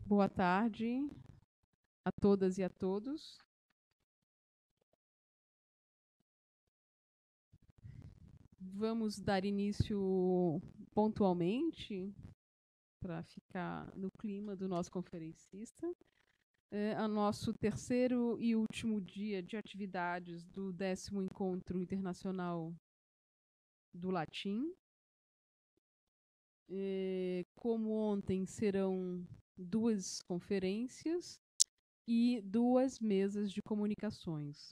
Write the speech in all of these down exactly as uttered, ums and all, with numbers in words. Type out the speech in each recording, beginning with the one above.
Boa tarde a todas e a todos. Vamos dar início pontualmente, para ficar no clima do nosso conferencista, é, ao nosso terceiro e último dia de atividades do décimo Encontro Internacional do Latim. É, como ontem, serão duas conferências e duas mesas de comunicações.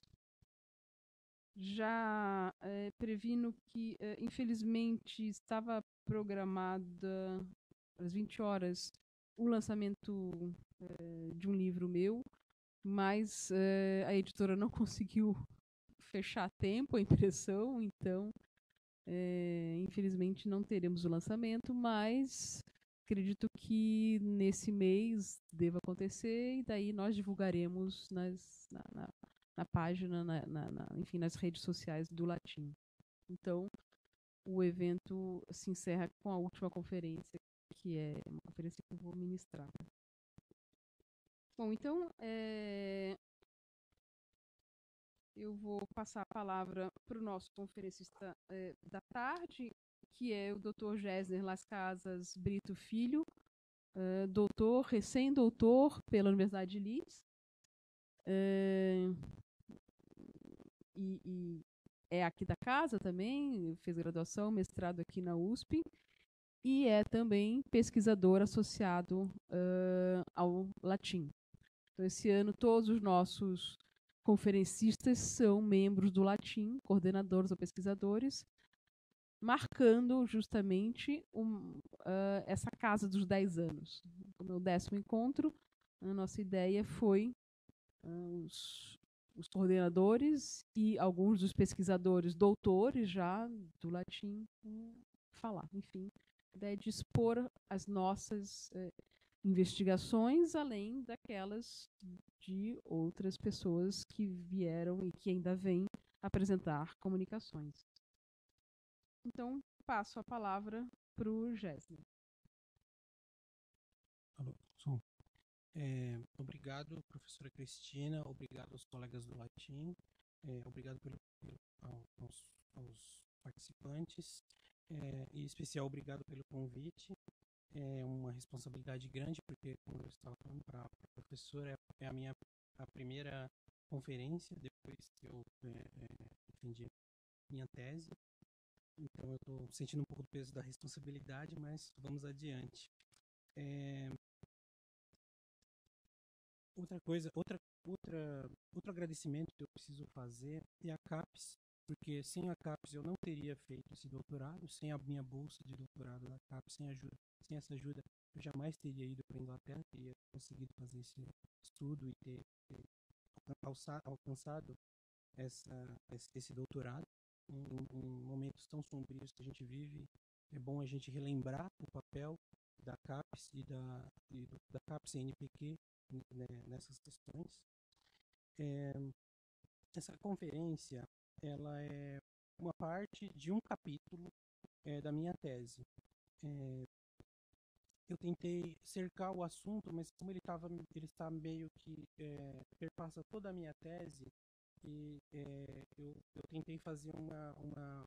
Já é, previno que, é, infelizmente, estava programada às vinte horas o lançamento é, de um livro meu, mas é, a editora não conseguiu fechar a tempo a impressão, então, é, infelizmente, não teremos o lançamento, mas acredito que nesse mês deva acontecer e daí nós divulgaremos nas, na, na, na página, na, na, na, enfim, nas redes sociais do Latim. Então, o evento se encerra com a última conferência, que é uma conferência que eu vou ministrar. Bom, então, é, eu vou passar a palavra para o nosso conferencista é, da tarde, que é o doutor Gessner Las Casas Brito Filho, é, doutor, recém-doutor pela Universidade de Leeds, é, e, e é aqui da casa também, fez graduação, mestrado aqui na U S P, e é também pesquisador associado uh, ao Latim. Então, esse ano, todos os nossos conferencistas são membros do Latim, coordenadores ou pesquisadores, marcando justamente um, uh, essa casa dos dez anos. Como é o décimo encontro, a nossa ideia foi uh, os, os coordenadores e alguns dos pesquisadores doutores já do Latim uh, falar. Enfim, a ideia de expor as nossas uh, investigações, além daquelas de outras pessoas que vieram e que ainda vêm apresentar comunicações. Então, passo a palavra para o Gessner. Alô, som. É, obrigado, professora Cristina, obrigado aos colegas do Latim, é, obrigado pelo, pelo, aos, aos participantes, é, e em especial obrigado pelo convite. É uma responsabilidade grande, porque, como eu estava falando para a professora, é a minha a primeira conferência depois que eu é, é, defendi minha tese. Então, eu estou sentindo um pouco do peso da responsabilidade, mas vamos adiante. É, outra coisa, outra, outra, outro agradecimento que eu preciso fazer é a CAPES, porque sem a CAPES eu não teria feito esse doutorado, sem a minha bolsa de doutorado da CAPES, sem, ajuda, sem essa ajuda, eu jamais teria ido para a Inglaterra, teria conseguido fazer esse estudo e ter, ter alçado, alcançado essa, esse doutorado. Em, em momentos tão sombrios que a gente vive, é bom a gente relembrar o papel da CAPES e da, e do, da CAPES e N P Q, né, nessas questões. É, essa conferência, ela é uma parte de um capítulo é, da minha tese. É, eu tentei cercar o assunto, mas como ele estava, ele está meio que é, perpassa toda a minha tese, e é, eu, eu tentei fazer uma, uma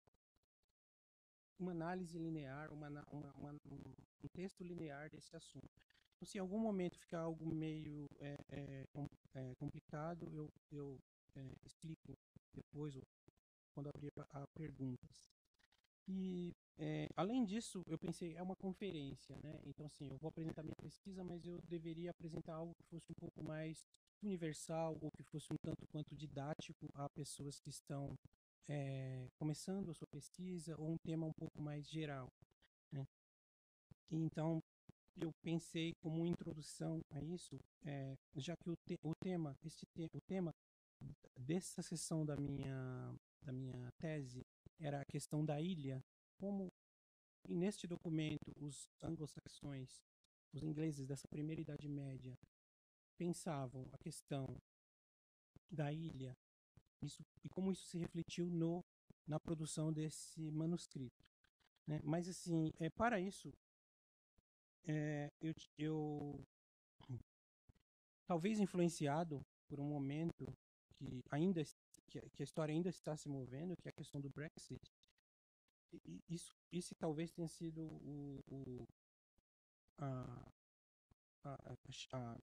uma análise linear, uma, uma, uma, um texto linear desse assunto. Então, se em algum momento ficar algo meio é, é, é, complicado, eu, eu é, explico depois, quando abrir a perguntas. E, é, além disso, eu pensei, é uma conferência, né? Então, assim, eu vou apresentar minha pesquisa, mas eu deveria apresentar algo que fosse um pouco mais universal, ou que fosse um tanto quanto didático a pessoas que estão é, começando a sua pesquisa, ou um tema um pouco mais geral, né? Então, eu pensei como introdução a isso, é, já que o, te, o tema, este te, o tema dessa sessão da minha da minha tese era a questão da ilha, como e neste documento os anglo-saxões, os ingleses dessa primeira idade média, pensavam a questão da ilha, isso, e como isso se refletiu no, na produção desse manuscrito, né? Mas assim, é, para isso, é, eu, eu talvez influenciado por um momento que ainda que, que a história ainda está se movendo, que é a questão do Brexit. E isso, isso talvez tenha sido o, o, a, a, a,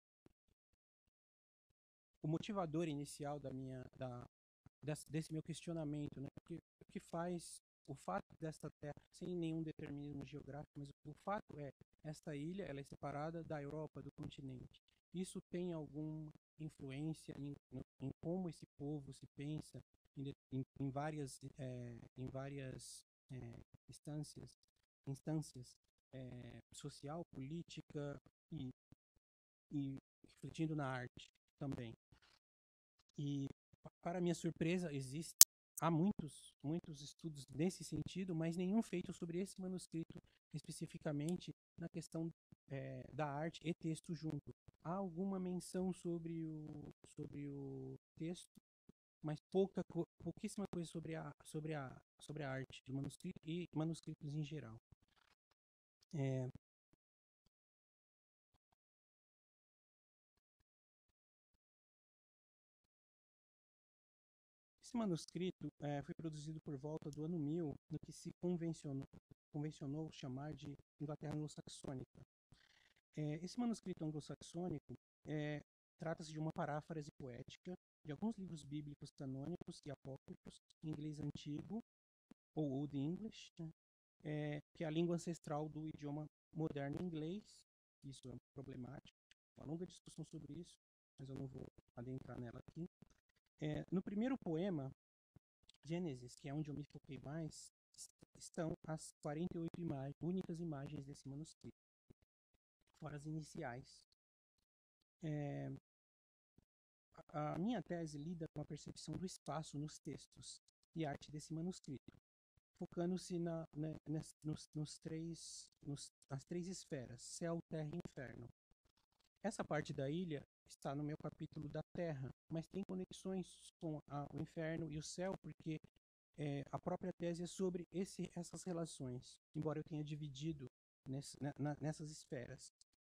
o motivador inicial da minha, da, desse, desse meu questionamento, né? Porque o que faz o fato desta terra, sem nenhum determinismo geográfico, mas o fato é, esta ilha, ela é separada da Europa, do continente. Isso tem alguma influência em, em como esse povo se pensa em, em, em várias, é, em várias é, instâncias, instâncias é, social, política e, e refletindo na arte também. E, para minha surpresa, existe há muitos, muitos estudos nesse sentido, mas nenhum feito sobre esse manuscrito especificamente na questão é, da arte e texto junto. Há alguma menção sobre o, sobre o texto, mas pouca, pouquíssima coisa sobre a, sobre a, sobre a arte do manuscrito e manuscritos em geral. É, Esse manuscrito é, foi produzido por volta do ano mil, no que se convencionou, convencionou chamar de Inglaterra anglo-saxônica. É, esse manuscrito anglo-saxônico é, trata-se de uma paráfrase poética de alguns livros bíblicos canônicos e apócrifos em inglês antigo, ou Old English, né, é, que é a língua ancestral do idioma moderno inglês. Isso é problemático, uma longa discussão sobre isso, mas eu não vou adentrar nela aqui. É, no primeiro poema, Gênesis, que é onde eu me foquei mais, estão as quarenta e oito imag únicas imagens desse manuscrito, fora as iniciais. É, a, a minha tese lida com a percepção do espaço nos textos e arte desse manuscrito, focando-se na, na, nas, nos, nos três, nos, nas três esferas, céu, terra e inferno. Essa parte da ilha está no meu capítulo da Terra, mas tem conexões com a, o inferno e o céu, porque é, a própria tese é sobre esse, essas relações, embora eu tenha dividido nesse, na, nessas esferas.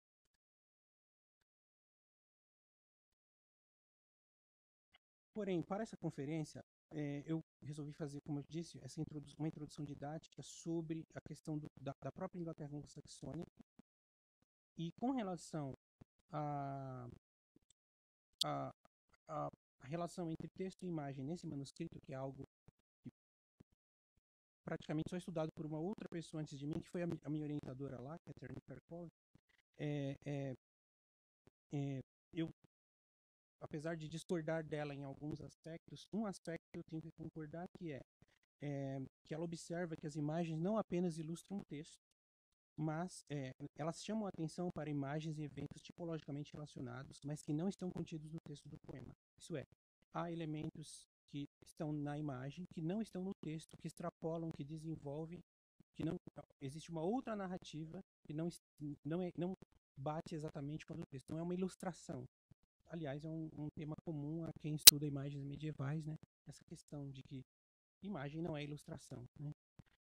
Porém, para essa conferência, é, eu resolvi fazer, como eu disse, essa introdu uma introdução didática sobre a questão do, da, da própria Inglaterra anglo-saxônica e com relação a, a, a, a relação entre texto e imagem nesse manuscrito, que é algo que praticamente só estudado por uma outra pessoa antes de mim, que foi a, a minha orientadora lá, Catherine Perkov, é, é, é, eu, apesar de discordar dela em alguns aspectos, um aspecto eu tenho que concordar que é, é que ela observa que as imagens não apenas ilustram o texto, mas é, elas chamam a atenção para imagens e eventos tipologicamente relacionados, mas que não estão contidos no texto do poema. Isso é, há elementos que estão na imagem, que não estão no texto, que extrapolam, que desenvolvem, que não existe uma outra narrativa que não não é não bate exatamente com a do texto. Não é uma ilustração. Aliás, é um, um tema comum a quem estuda imagens medievais, né? Essa questão de que imagem não é ilustração, né?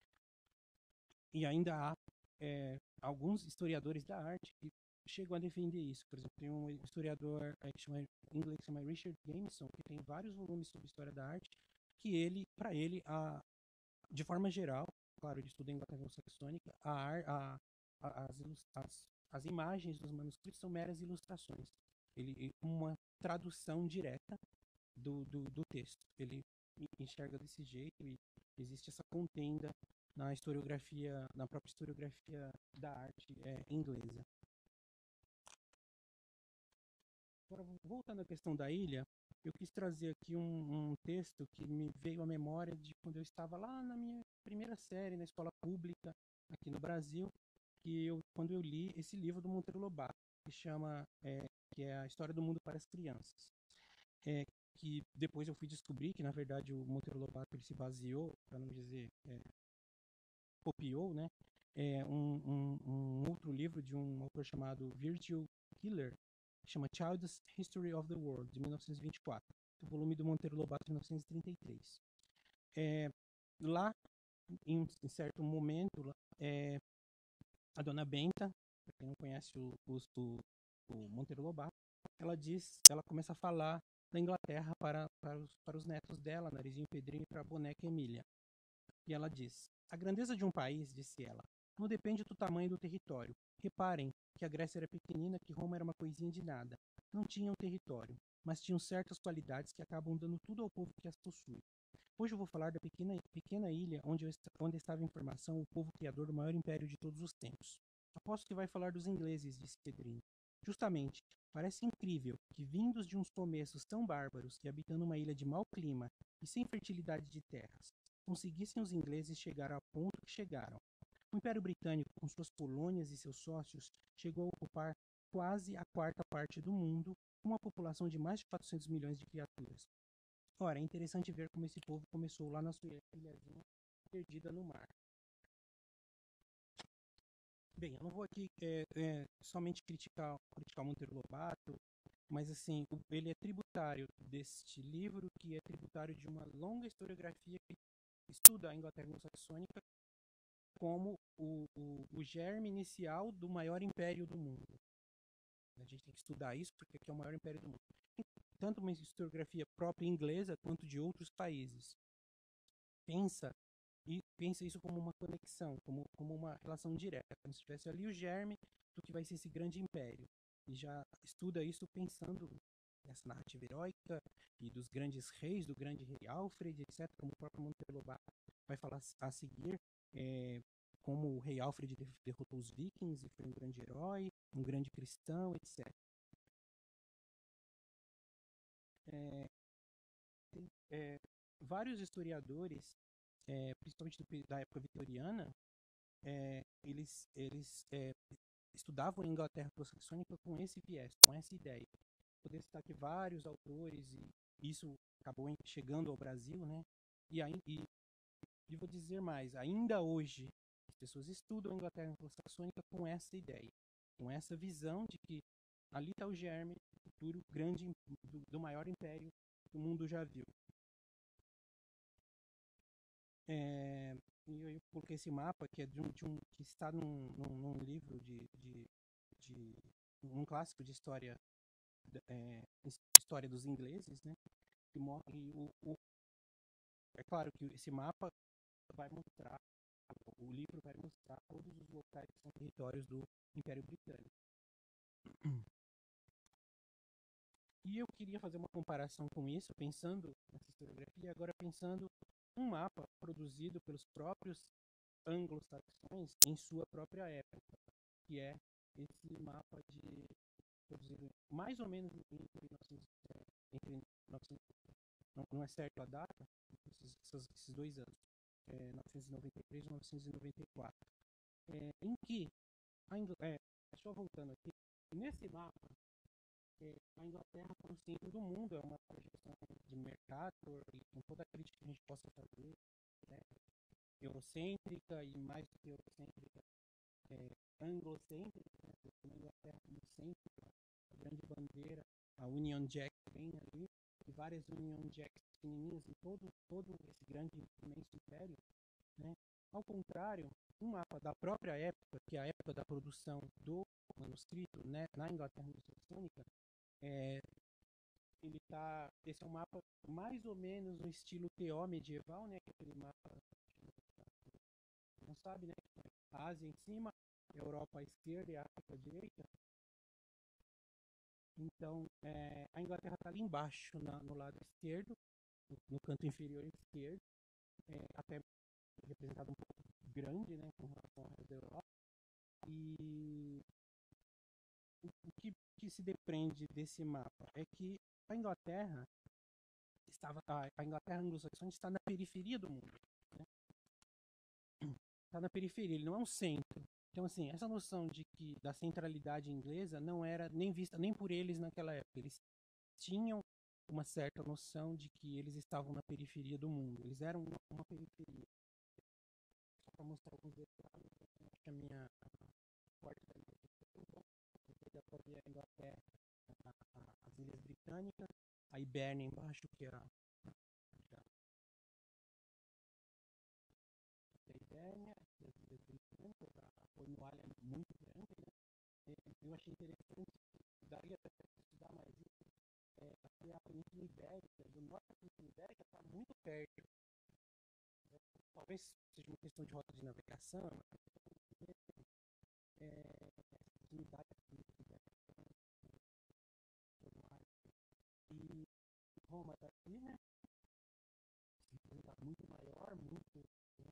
E ainda há é, alguns historiadores da arte que chegam a defender isso. Por exemplo, tem um historiador é, que chama, em inglês, que chama Richard Jameson, que tem vários volumes sobre história da arte, que ele, para ele, a, de forma geral, claro, ele estuda em Inglaterra anglo-saxônica, a, a, a, as, as, as imagens dos manuscritos são meras ilustrações. Ele, uma tradução direta do, do, do texto. Ele enxerga desse jeito e existe essa contenda na historiografia, na própria historiografia da arte é, inglesa. Agora, voltando à questão da ilha, eu quis trazer aqui um, um texto que me veio à memória de quando eu estava lá na minha primeira série, na escola pública, aqui no Brasil, que eu, quando eu li esse livro do Monteiro Lobato, que chama, é, que é a História do Mundo para as Crianças. É, que depois eu fui descobrir que, na verdade, o Monteiro Lobato ele se baseou, para não dizer, é, copiou, né, é, um, um, um outro livro de um autor chamado Virgil Keeler, que chama Child's History of the World, de mil novecentos e vinte e quatro, o volume do Monteiro Lobato, de mil novecentos e trinta e três. É, lá, em um certo momento, é, a dona Benta, para quem não conhece o, o, o Monteiro Lobato, ela diz, ela começa a falar da Inglaterra para, para, os, para os netos dela, Narizinho, Pedrinho e para a boneca Emília. E ela diz: a grandeza de um país, disse ela, não depende do tamanho do território. Reparem que a Grécia era pequenina, que Roma era uma coisinha de nada. Não tinham território, mas tinham certas qualidades que acabam dando tudo ao povo que as possui. Hoje eu vou falar da pequena, pequena ilha onde, eu, onde estava em formação o povo criador do maior império de todos os tempos. Aposto que vai falar dos ingleses, disse Pedrinho. Justamente, parece incrível que, vindos de uns começos tão bárbaros e habitando uma ilha de mau clima e sem fertilidade de terras, conseguissem os ingleses chegar ao ponto que chegaram. O Império Britânico, com suas colônias e seus sócios, chegou a ocupar quase a quarta parte do mundo, com uma população de mais de quatrocentos milhões de criaturas. Ora, é interessante ver como esse povo começou lá na sua ilhazinha perdida no mar. Bem, eu não vou aqui é, é, somente criticar, criticar o Monteiro Lobato, mas assim, ele é tributário deste livro, que é tributário de uma longa historiografia que estuda a Inglaterra anglo-saxônica como o, o, o germe inicial do maior império do mundo. A gente tem que estudar isso porque aqui é o maior império do mundo. Tanto uma historiografia própria inglesa quanto de outros países. Pensa e pensa isso como uma conexão, como, como uma relação direta, como se tivesse ali o germe do que vai ser esse grande império. E já estuda isso pensando nessa narrativa heróica e dos grandes reis, do grande rei Alfred, etcétera, como o próprio Monteiro Lobato vai falar a seguir, é, como o rei Alfred derrotou os vikings e foi um grande herói, um grande cristão, etcétera. É, é, vários historiadores, é, principalmente do, da época vitoriana, é, eles, eles é, estudavam a Inglaterra anglo-saxônica com esse viés, com essa ideia. Poderia citar aqui vários autores, e isso acabou chegando ao Brasil, né? E, aí, e, e vou dizer mais, ainda hoje, as pessoas estudam a Inglaterra anglo-saxônica com essa ideia, com essa visão de que ali está o germe do futuro grande, do, do maior império que o mundo já viu. É, e eu coloquei esse mapa que é de um, de um que está num, num, num livro de, de, de um clássico de história, é, história dos ingleses, né? E, e o, o, é claro que esse mapa vai mostrar, o livro vai mostrar todos os locais que são territórios do Império Britânico. E eu queria fazer uma comparação com isso, pensando nessa historiografia, agora pensando um mapa produzido pelos próprios anglo-saxões em sua própria época, que é esse mapa de produzido mais ou menos entre, entre não, não é certo a data, esses, esses dois anos, é, novecentos e noventa e três e novecentos e noventa e quatro, é, em que a Inglaterra, é, só voltando aqui, nesse mapa, é, a Inglaterra está no centro do mundo, é uma projeção de mercado, e com toda a crítica que a gente possa fazer, né, eurocêntrica e mais do que eurocêntrica, é, anglocêntrica, né, a Inglaterra no centro, a grande bandeira, a Union Jack bem ali, e várias Union Jacks pequenininhas em todo, todo esse grande imenso império, né? Ao contrário, um mapa da própria época, que é a época da produção do manuscrito, né, na Inglaterra anglo-saxônica, é, ele tá, esse é um mapa mais ou menos no estilo T O medieval, né, aquele mapa, não sabe, né, a Ásia em cima, a Europa à esquerda e a África à direita. Então, é, a Inglaterra está ali embaixo, na, no lado esquerdo, no, no canto inferior esquerdo, é, até representado um pouco grande, né, com relação ao resto da Europa. E o, o que, que se depende desse mapa é que a Inglaterra estava, a, a Inglaterra anglo-saxônica está na periferia do mundo, né? Está na periferia, ele não é um centro. Então, assim, essa noção de que da centralidade inglesa não era nem vista nem por eles naquela época. Eles tinham uma certa noção de que eles estavam na periferia do mundo. Eles eram uma, uma periferia. Só para mostrar alguns detalhes, acho que a minha porta da dá para ver a Inglaterra, a, a, as Ilhas Britânicas, a Ibernia embaixo, que era a Ibernia, as Ilhas Britânicas, a Cornualha é muito grande, né? Eu achei interessante, daria para estudar perto. Talvez seja uma questão de rota de navegação, é, proximidade e Roma daqui, né? Muito maior, muito, né?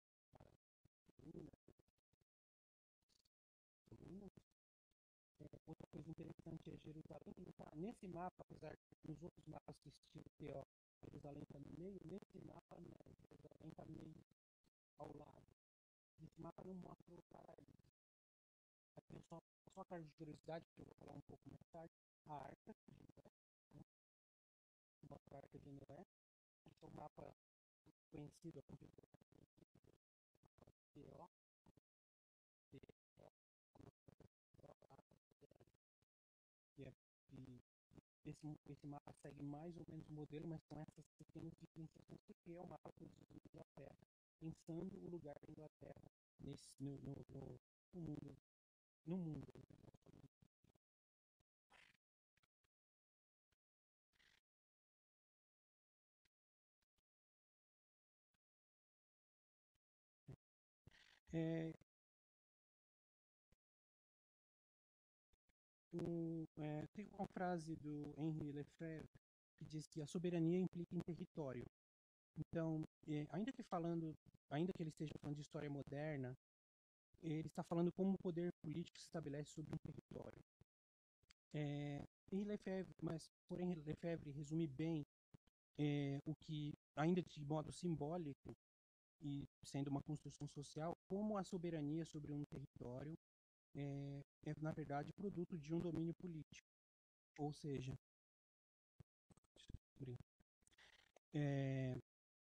É, outra coisa interessante é Jerusalém, que tá nesse mapa, apesar de nos outros mapas que estilo teórico, Jerusalém está no meio, nesse mapa, né, Jerusalém está meio ao lado. Esse mapa não mostra o paraíso. Aqui é só, só a parte de curiosidade, que eu vou falar um pouco mais tarde, a Arca de Noé, né? Mostra a Arca de Noé. Esse é o mapa conhecido, a configuração que ó, que é que esse, esse mapa segue mais ou menos o modelo, mas com essas pequenas diferenciações, porque é o mapa produzido na Inglaterra, pensando o lugar da Inglaterra nesse, no, no, no, no mundo. No mundo. É, o, é, tem uma frase do Henri Lefebvre que diz que a soberania implica em território. Então, é, ainda que falando, ainda que ele esteja falando de história moderna, ele está falando como o poder político se estabelece sobre um território. É, Henri Lefebvre, mas porém Lefebvre resume bem é, o que, ainda de modo simbólico e sendo uma construção social, como a soberania sobre um território é, é na verdade produto de um domínio político, ou seja, é,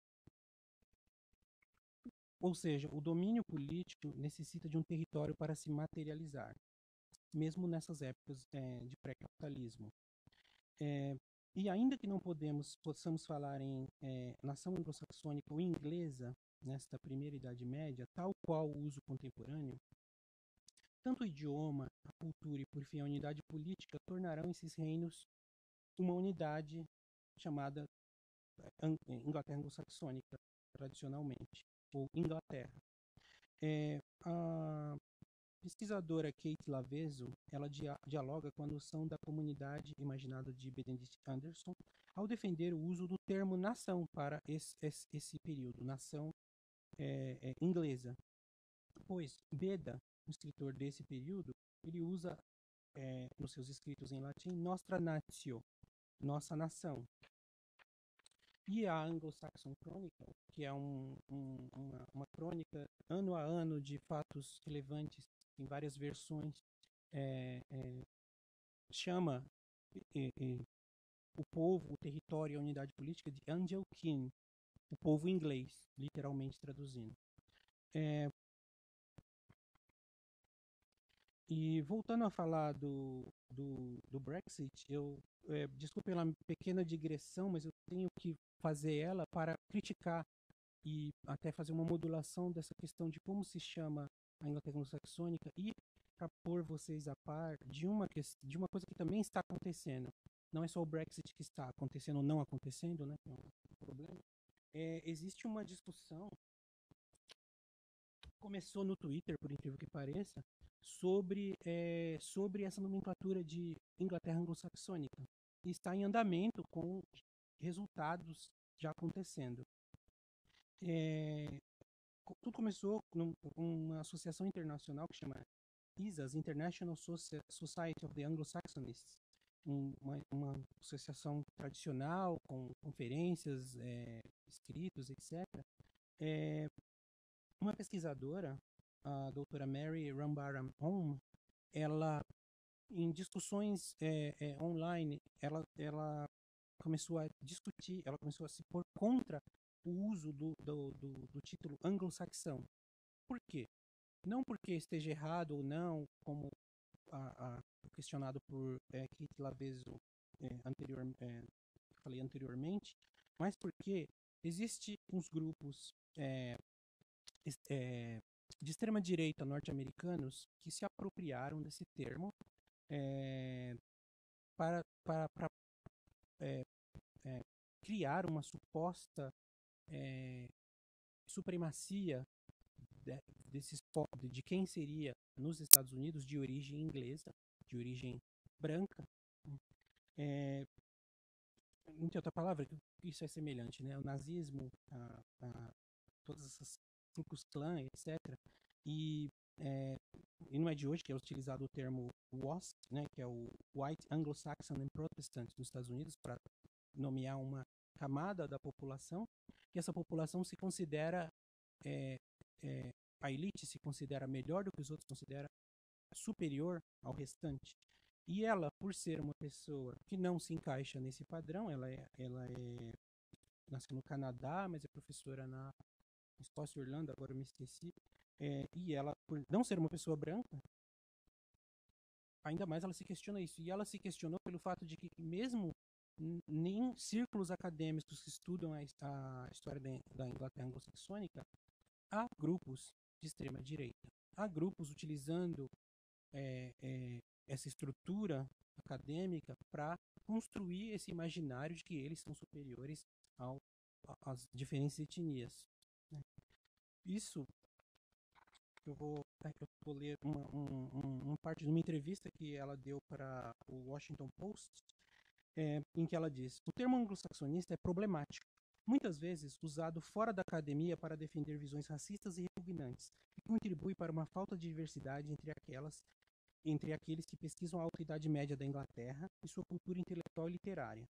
ou seja, o domínio político necessita de um território para se materializar, mesmo nessas épocas é, de pré-capitalismo. É, e ainda que não podemos, possamos falar em é, nação anglo-saxônica ou inglesa nesta primeira Idade Média, tal qual o uso contemporâneo, tanto o idioma, a cultura e, por fim, a unidade política tornarão esses reinos uma unidade chamada Inglaterra anglo-saxônica, tradicionalmente, ou Inglaterra. É, a pesquisadora Kate Lavezo, ela dia dialoga com a noção da comunidade imaginada de Benedict Anderson ao defender o uso do termo nação para esse, esse, esse período, nação é, é, inglesa. Pois Beda, o escritor desse período, ele usa é, nos seus escritos em latim Nostra Natio, nossa nação. E a Anglo-Saxon Chronicle, que é um, um, uma, uma crônica ano a ano de fatos relevantes em várias versões, é, é, chama é, é, o povo, o território e a unidade política de Angel Kin, o povo inglês, literalmente traduzindo. É, e voltando a falar do, do, do Brexit, eu é, desculpe pela pequena digressão, mas eu tenho que fazer ela para criticar e até fazer uma modulação dessa questão de como se chama a Inglaterra anglo-saxônica e para pôr vocês a par de uma, de uma coisa que também está acontecendo. Não é só o Brexit que está acontecendo ou não acontecendo, né? É um problema. É, existe uma discussão, começou no Twitter, por incrível que pareça, sobre, é, sobre essa nomenclatura de Inglaterra anglo-saxônica. E está em andamento com resultados já acontecendo. É, tudo começou com uma associação internacional que chama I S A S, International Society of the Anglo-Saxonists, uma, uma associação tradicional com conferências, é, escritos, etcétera. É, uma pesquisadora, a doutora Mary Rambaram Home, ela, em discussões é, é, online, ela, ela começou a discutir, ela começou a se pôr contra o uso do, do, do, do título anglo-saxão. Por quê? Não porque esteja errado ou não, como a, a, questionado por é, Kate Lavezo é, anterior, é, falei anteriormente, mas porque existe uns grupos é, é, de extrema direita norte-americanos que se apropriaram desse termo é, para, para, para é, é, criar uma suposta é, supremacia de, desses povos, de quem seria nos Estados Unidos de origem inglesa, de origem branca. É, não tem outra palavra, isso é semelhante, né? O nazismo, a, a, todas essas Ku Klux Klan, etcétera. E, é, e não é de hoje que é utilizado o termo W A S P, né? Que é o White Anglo-Saxon and Protestant nos Estados Unidos, para nomear uma camada da população, e essa população se considera, é, é, a elite se considera melhor do que os outros, considera superior ao restante. E ela, por ser uma pessoa que não se encaixa nesse padrão, ela é, ela é nasceu no Canadá, mas é professora na Escócia e Irlanda, agora eu me esqueci, é, e ela, por não ser uma pessoa branca, ainda mais ela se questiona isso. E ela se questionou pelo fato de que, mesmo em círculos acadêmicos que estudam a, a história da, da Inglaterra anglo-saxônica, há grupos de extrema-direita. Há grupos utilizando é, é, essa estrutura acadêmica para construir esse imaginário de que eles são superiores ao, às diferentes etnias. Né? Isso, eu vou, eu vou ler uma, um, uma parte de uma entrevista que ela deu para o Washington Post, é, em que ela diz: o termo anglo-saxonista é problemático, muitas vezes usado fora da academia para defender visões racistas e repugnantes, e contribui para uma falta de diversidade entre aquelas entre aqueles que pesquisam a alta idade média da Inglaterra e sua cultura intelectual e literária.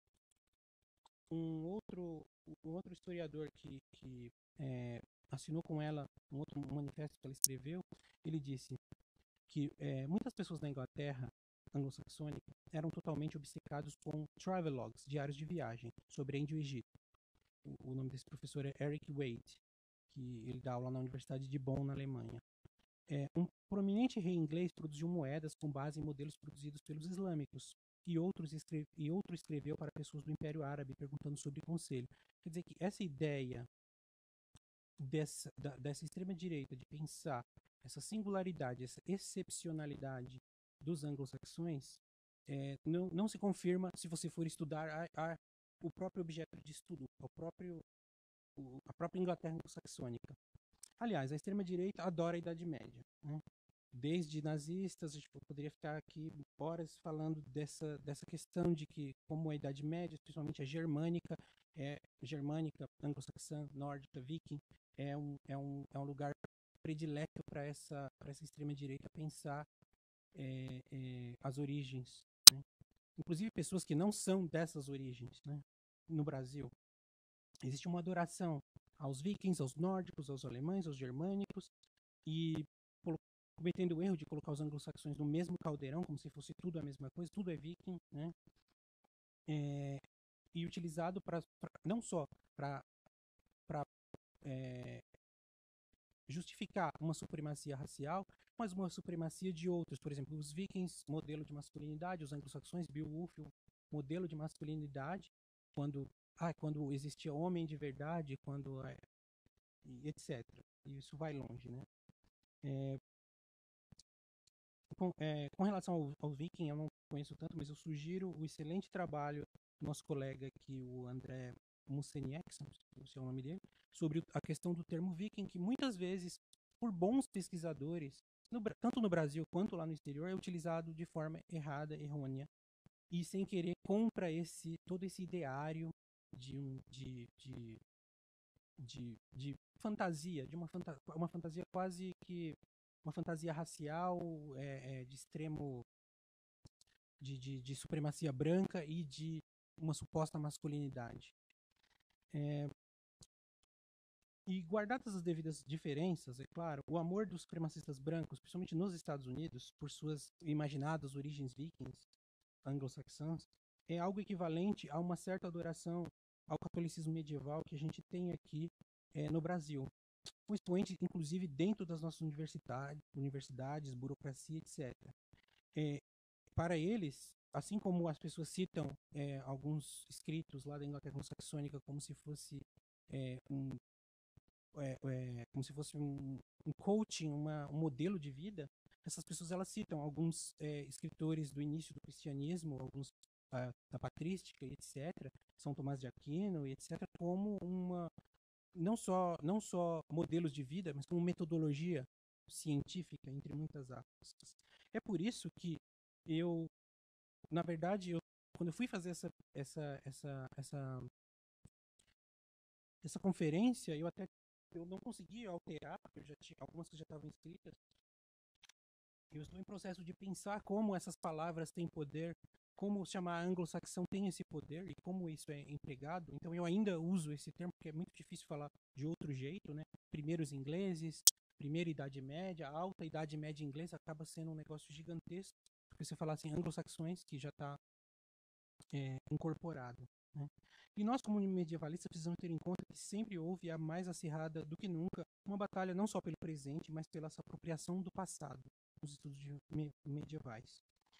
Um outro, um outro historiador que, que é, assinou com ela um outro manifesto que ela escreveu, ele disse que é, muitas pessoas na Inglaterra anglo-saxônica eram totalmente obcecados com travelogues, diários de viagem, sobre a Índia e o Egito. O, o nome desse professor é Eric Wade, que ele dá aula na Universidade de Bonn, na Alemanha. É, um prominente rei inglês produziu moedas com base em modelos produzidos pelos islâmicos, e, outros escreve, e outro escreveu para pessoas do Império Árabe perguntando sobre conselho. Quer dizer que essa ideia dessa, da, dessa extrema-direita de pensar essa singularidade, essa excepcionalidade dos anglo-saxões, é, não, não se confirma se você for estudar a, a, o próprio objeto de estudo, o próprio, o, a própria Inglaterra anglo-saxônica. Aliás, a extrema-direita adora a Idade Média. Né? Desde nazistas, a gente poderia ficar aqui horas falando dessa, dessa questão de que, como a Idade Média, principalmente a germânica, é, germânica, anglo-saxã, nórdica, viking, é um, é um, é um lugar predileto para essa, para essa extrema-direita pensar é, é, as origens. Né? Inclusive pessoas que não são dessas origens. Né? No Brasil, existe uma adoração aos vikings, aos nórdicos, aos alemães, aos germânicos, e cometendo o erro de colocar os anglo-saxões no mesmo caldeirão, como se fosse tudo a mesma coisa, tudo é viking, né? É, e utilizado para não só para é, justificar uma supremacia racial, mas uma supremacia de outros. Por exemplo, os vikings, modelo de masculinidade, os anglo-saxões, Beowulf, modelo de masculinidade, quando, ah, quando existia homem de verdade, quando é, etcétera. E isso vai longe, né? É, com, é, com relação ao, ao viking, eu não conheço tanto, mas eu sugiro o excelente trabalho do nosso colega aqui, o André Musseniek, não sei o nome dele, sobre a questão do termo viking, que muitas vezes, por bons pesquisadores, no, tanto no Brasil quanto lá no exterior, é utilizado de forma errada, errônea, e sem querer contra esse, todo esse ideário de, um, de, de, de, de fantasia, de uma, fanta uma fantasia quase que uma fantasia racial, é, é, de extremo de, de, de supremacia branca e de uma suposta masculinidade. É, e guardadas as devidas diferenças, é claro, o amor dos supremacistas brancos, principalmente nos Estados Unidos, por suas imaginadas origens vikings, anglo-saxãs, é algo equivalente a uma certa adoração ao catolicismo medieval que a gente tem aqui é, no Brasil. Um expoente, inclusive, dentro das nossas universidades, universidades burocracia, etcétera. É, para eles, assim como as pessoas citam é, alguns escritos lá da Inglaterra anglo-saxônica como se fosse é, um, é, é, como se fosse um, um coaching, uma, um modelo de vida, essas pessoas elas citam alguns é, escritores do início do cristianismo, alguns a, da patrística, etcétera, São Tomás de Aquino, etcétera, como uma não só não só modelos de vida, mas como metodologia científica, entre muitas aspas. É por isso que eu, na verdade, eu, quando eu fui fazer essa essa essa essa essa conferência, eu até eu não consegui alterar, porque eu já tinha algumas que já estavam escritas. Eu estou em processo de pensar como essas palavras têm poder, como chamar anglo-saxão tem esse poder e como isso é empregado. Então eu ainda uso esse termo porque é muito difícil falar de outro jeito, né? Primeiro os ingleses, primeira idade média, alta idade média inglesa acaba sendo um negócio gigantesco, porque você falar assim anglo-saxões que já está é, incorporado, né? E nós, como medievalistas, precisamos ter em conta que sempre houve, a mais acirrada do que nunca, uma batalha não só pelo presente, mas pela essa apropriação do passado, nos estudos me medievais.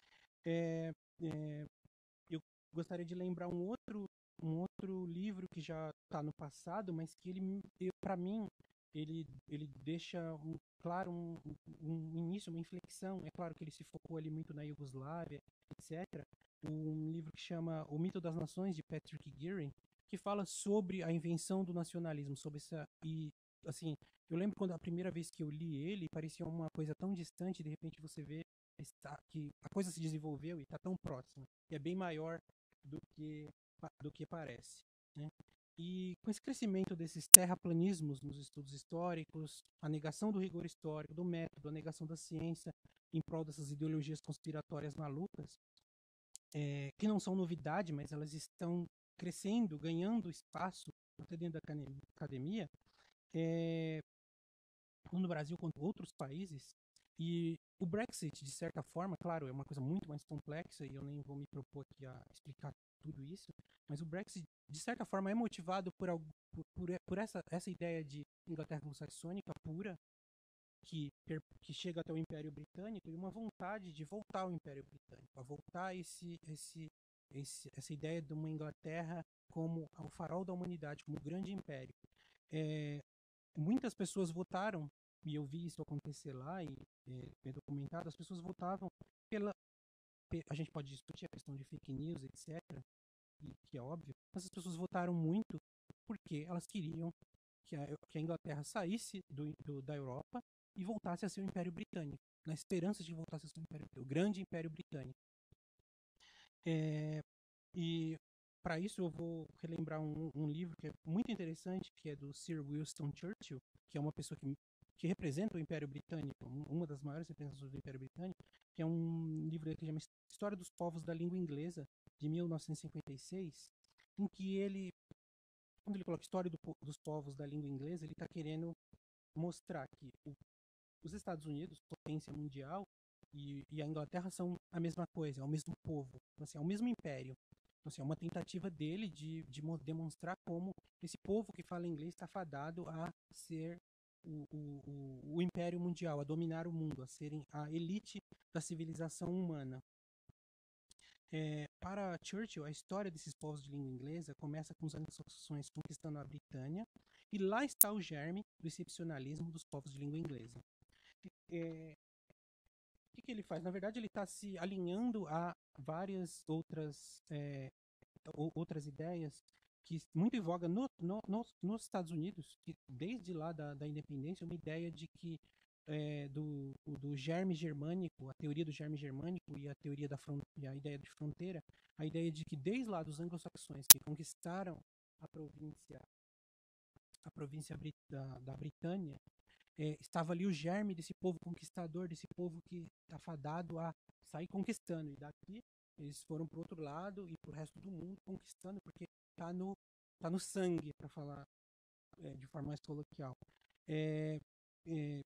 É, é, eu gostaria de lembrar um outro, um outro livro que já está no passado, mas que ele, para mim, ele, ele deixa um, claro um, um início, uma inflexão. É claro que ele se focou ali muito na Iugoslávia, etcétera. Um livro que chama O Mito das Nações, de Patrick Gearing, que fala sobre a invenção do nacionalismo, sobre essa e assim, eu lembro quando a primeira vez que eu li ele, parecia uma coisa tão distante, de repente você vê está, que a coisa se desenvolveu e está tão próxima, e é bem maior do que do que parece, né? E com esse crescimento desses terraplanismos nos estudos históricos, a negação do rigor histórico, do método, a negação da ciência em prol dessas ideologias conspiratórias malucas, é, que não são novidade, mas elas estão crescendo, ganhando espaço até dentro da academia, é, no Brasil quanto outros países. E o Brexit, de certa forma, claro, é uma coisa muito mais complexa e eu nem vou me propor aqui a explicar tudo isso, mas o Brexit, de certa forma, é motivado por, por, por essa, essa ideia de Inglaterra anglo-saxônica pura, que, que chega até o Império Britânico, e uma vontade de voltar ao Império Britânico, a voltar esse, esse, esse, essa ideia de uma Inglaterra como o farol da humanidade, como o grande império. É, muitas pessoas votaram, e eu vi isso acontecer lá, e é, é documentado, as pessoas votavam pela... A gente pode discutir a questão de fake news, etcétera, que é óbvio, mas as pessoas votaram muito porque elas queriam que a, que a Inglaterra saísse do, do, da Europa e voltasse a ser o Império Britânico, na esperança de que voltasse a ser o, Império, o grande Império Britânico. É, e para isso eu vou relembrar um, um livro que é muito interessante, que é do Sir Winston Churchill, que é uma pessoa que, que representa o Império Britânico, uma das maiores representações do Império Britânico, que é um livro que chama História dos Povos da Língua Inglesa, de mil novecentos e cinquenta e seis, em que ele, quando ele coloca História do, dos Povos da Língua Inglesa, ele está querendo mostrar que o, os Estados Unidos, potência mundial, e, e a Inglaterra são a mesma coisa, é o mesmo povo, então, assim, é o mesmo império. Então, assim, é uma tentativa dele de, de demonstrar como esse povo que fala inglês está fadado a ser o, o, o, o império mundial, a dominar o mundo, a serem a elite da civilização humana. É, para Churchill, a história desses povos de língua inglesa começa com os anglo-saxões conquistando a Britânia, e lá está o germe do excepcionalismo dos povos de língua inglesa. É, o que, que ele faz? Na verdade, ele está se alinhando a várias outras, é, outras ideias que muito em voga no, no, nos, nos Estados Unidos, que desde lá da, da independência, uma ideia de que é, do, do germe germânico, a teoria do germe germânico e a teoria da e a ideia de fronteira, a ideia de que desde lá dos anglo-saxões que conquistaram a província, a província da, da Britânia, é, estava ali o germe desse povo conquistador, desse povo que está fadado a sair conquistando. E daqui eles foram para o outro lado e para o resto do mundo conquistando, porque está no, tá no sangue, para falar é, de forma mais coloquial. É, é,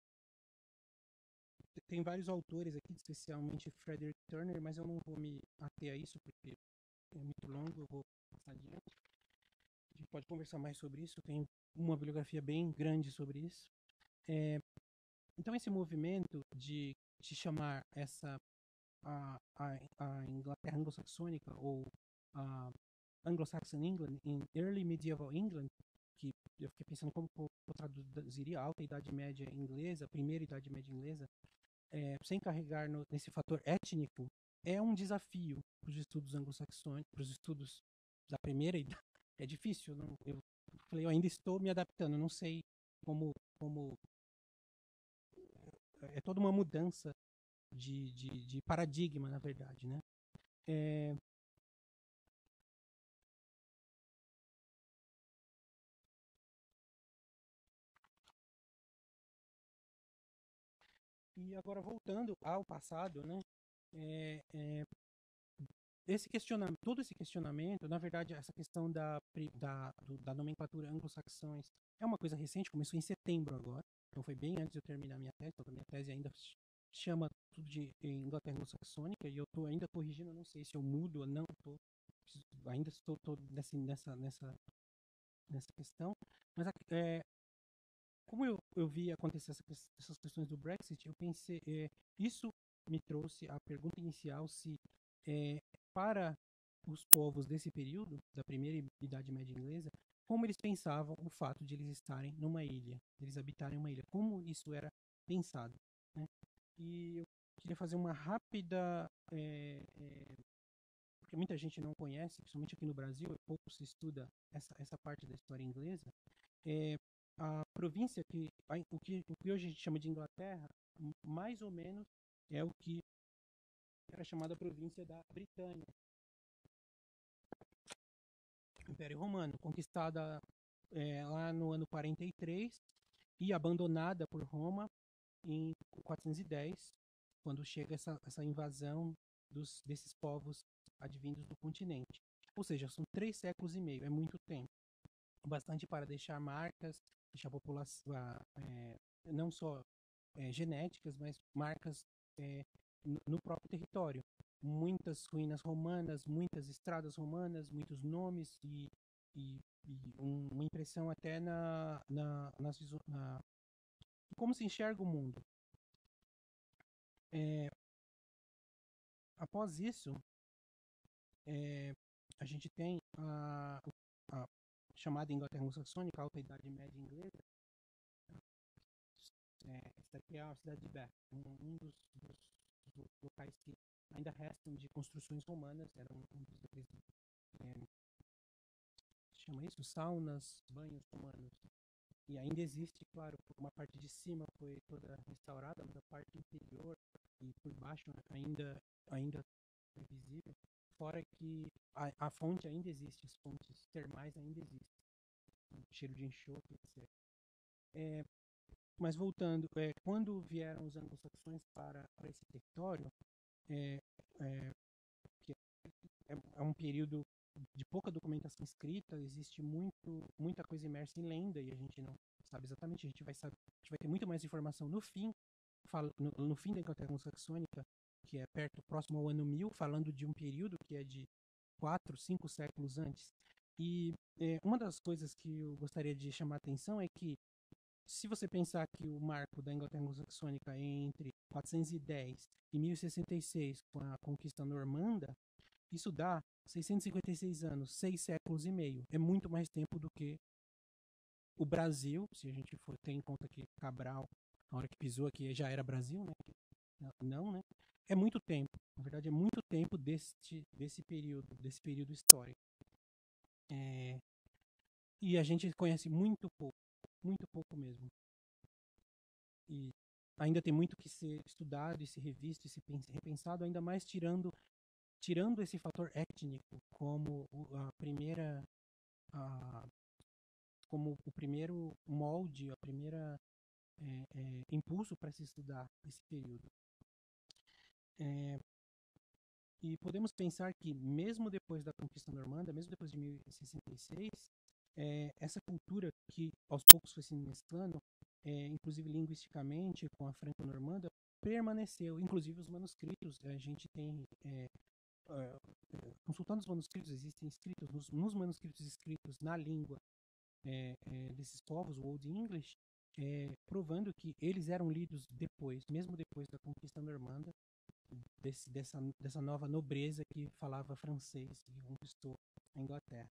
tem vários autores aqui, especialmente Frederick Turner, mas eu não vou me ater a isso, porque é muito longo, eu vou passar adiante. A gente pode conversar mais sobre isso, tem uma bibliografia bem grande sobre isso. É, então, esse movimento de, de chamar essa a, a, a Inglaterra anglo-saxônica, ou a Anglo-Saxon England, em Early Medieval England, que eu fiquei pensando como eu traduziria a alta Idade Média inglesa, primeira Idade Média inglesa, é, sem carregar no, nesse fator étnico, é um desafio para os estudos anglo-saxônicos, para os estudos da primeira idade. É difícil, não, eu falei, eu ainda estou me adaptando, não sei como, como é toda uma mudança de, de, de paradigma, na verdade, né? É, e agora voltando ao passado, né? É, é, esse questionamento, todo esse questionamento, na verdade, essa questão da, da, do, da nomenclatura anglo-saxões é uma coisa recente, começou em setembro agora, então foi bem antes de eu terminar minha tese, então a minha tese ainda chama tudo de Inglaterra anglo-saxônica e eu estou ainda corrigindo, não sei se eu mudo ou não, tô, ainda estou tô nessa, nessa, nessa, nessa questão, mas é, como eu, eu vi acontecer essa, essas questões do Brexit, eu pensei, é, isso me trouxe a pergunta inicial se é, para os povos desse período, da primeira Idade Média inglesa, como eles pensavam o fato de eles estarem numa ilha, de eles habitarem uma ilha, como isso era pensado, né? E eu queria fazer uma rápida, é, é, porque muita gente não conhece, principalmente aqui no Brasil, pouco se estuda essa, essa parte da história inglesa, é, a província que o, que o que hoje a gente chama de Inglaterra, mais ou menos é o que era chamada a província da Britânia, Império Romano, conquistada é, lá no ano quarenta e três e abandonada por Roma em quatrocentos e dez, quando chega essa, essa invasão dos, desses povos advindos do continente. Ou seja, são três séculos e meio, é muito tempo. Bastante para deixar marcas, deixar a população, é, não só é, genéticas, mas marcas é, no próprio território. Muitas ruínas romanas, muitas estradas romanas, muitos nomes e, e, e um, uma impressão até na, na, nas, na como se enxerga o mundo. É, após isso, é, a gente tem a, a chamada Inglaterra anglo-saxônica, a Alta Idade Média inglesa. É, essa aqui é a cidade de Bath, um, um dos, dos, dos locais que ainda restam de construções romanas, era um, um dos daqueles, é, chama isso, saunas, banhos romanos. E ainda existe, claro, uma parte de cima foi toda restaurada, mas a parte inferior e por baixo ainda ainda é visível. Fora que a, a fonte ainda existe, as fontes termais ainda existem, o cheiro de enxofre, etcétera. É, mas voltando, é, quando vieram os anglo-saxões para, para esse território, é, é, que é, é um período de pouca documentação escrita, existe muito, muita coisa imersa em lenda e a gente não sabe exatamente, a gente vai saber, a gente vai ter muito mais informação no fim, fala, no, no fim da Inglaterra anglo-saxônica, que é perto, próximo ao ano mil, falando de um período que é de quatro, cinco séculos antes. E é, uma das coisas que eu gostaria de chamar a atenção é que se você pensar que o marco da Inglaterra anglo-saxônica é entre quatrocentos e dez e mil e sessenta e seis, com a conquista normanda, isso dá seiscentos e cinquenta e seis anos, seis séculos e meio. É muito mais tempo do que o Brasil, se a gente for ter em conta que Cabral, na hora que pisou aqui, já era Brasil, né? Não, né? É muito tempo. Na verdade, é muito tempo desse, desse período, desse período histórico. É, e a gente conhece muito pouco, muito pouco mesmo. E ainda tem muito que ser estudado e ser revisto e ser repensado, ainda mais tirando tirando esse fator étnico como a primeira a, como o primeiro molde, a primeira é, é, impulso para se estudar esse período. É, e podemos pensar que mesmo depois da conquista normanda, mesmo depois de mil e sessenta e seis, é, essa cultura que aos poucos foi se mesclando, é, inclusive linguisticamente com a franco-normanda, permaneceu. Inclusive os manuscritos, a gente tem é, Uh, consultando os manuscritos, existem escritos, nos, nos manuscritos escritos na língua é, é, desses povos, o Old English, é, provando que eles eram lidos depois, mesmo depois da conquista normanda, desse, dessa, dessa nova nobreza que falava francês e conquistou a Inglaterra.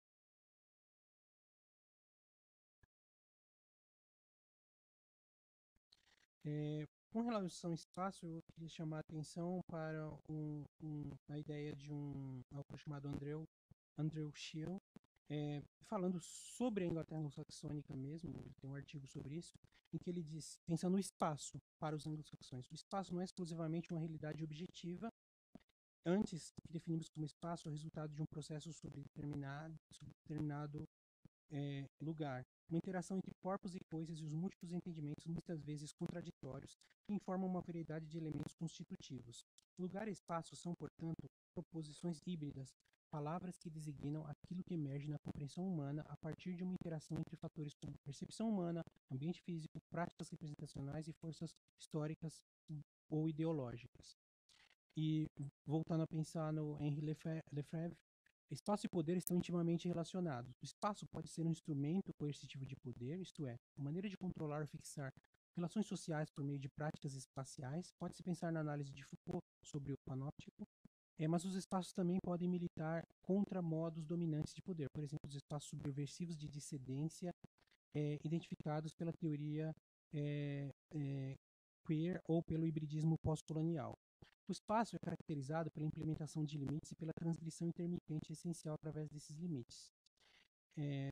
É, com relação ao espaço, eu queria chamar a atenção para um, um, a ideia de um autor chamado Andrew, Andrew Scheel, é, falando sobre a Inglaterra anglo-saxônica mesmo, ele tem um artigo sobre isso, em que ele diz, pensando no espaço para os anglo-saxões, o espaço não é exclusivamente uma realidade objetiva, antes, o que definimos como espaço é o resultado de um processo sobre determinado, sobre determinado é, lugar. Uma interação entre corpos e coisas e os múltiplos entendimentos, muitas vezes contraditórios, que informam uma variedade de elementos constitutivos. Lugar e espaço são, portanto, proposições híbridas, palavras que designam aquilo que emerge na compreensão humana a partir de uma interação entre fatores como percepção humana, ambiente físico, práticas representacionais e forças históricas ou ideológicas. E, voltando a pensar no Henri Lefebvre, espaço e poder estão intimamente relacionados. O espaço pode ser um instrumento coercitivo de poder, isto é, uma maneira de controlar ou fixar relações sociais por meio de práticas espaciais. Pode-se pensar na análise de Foucault sobre o panóptico, é, mas os espaços também podem militar contra modos dominantes de poder, por exemplo, os espaços subversivos de dissidência é, identificados pela teoria é, é, queer ou pelo hibridismo pós-colonial. O espaço é caracterizado pela implementação de limites e pela transgressão intermitente essencial através desses limites. É,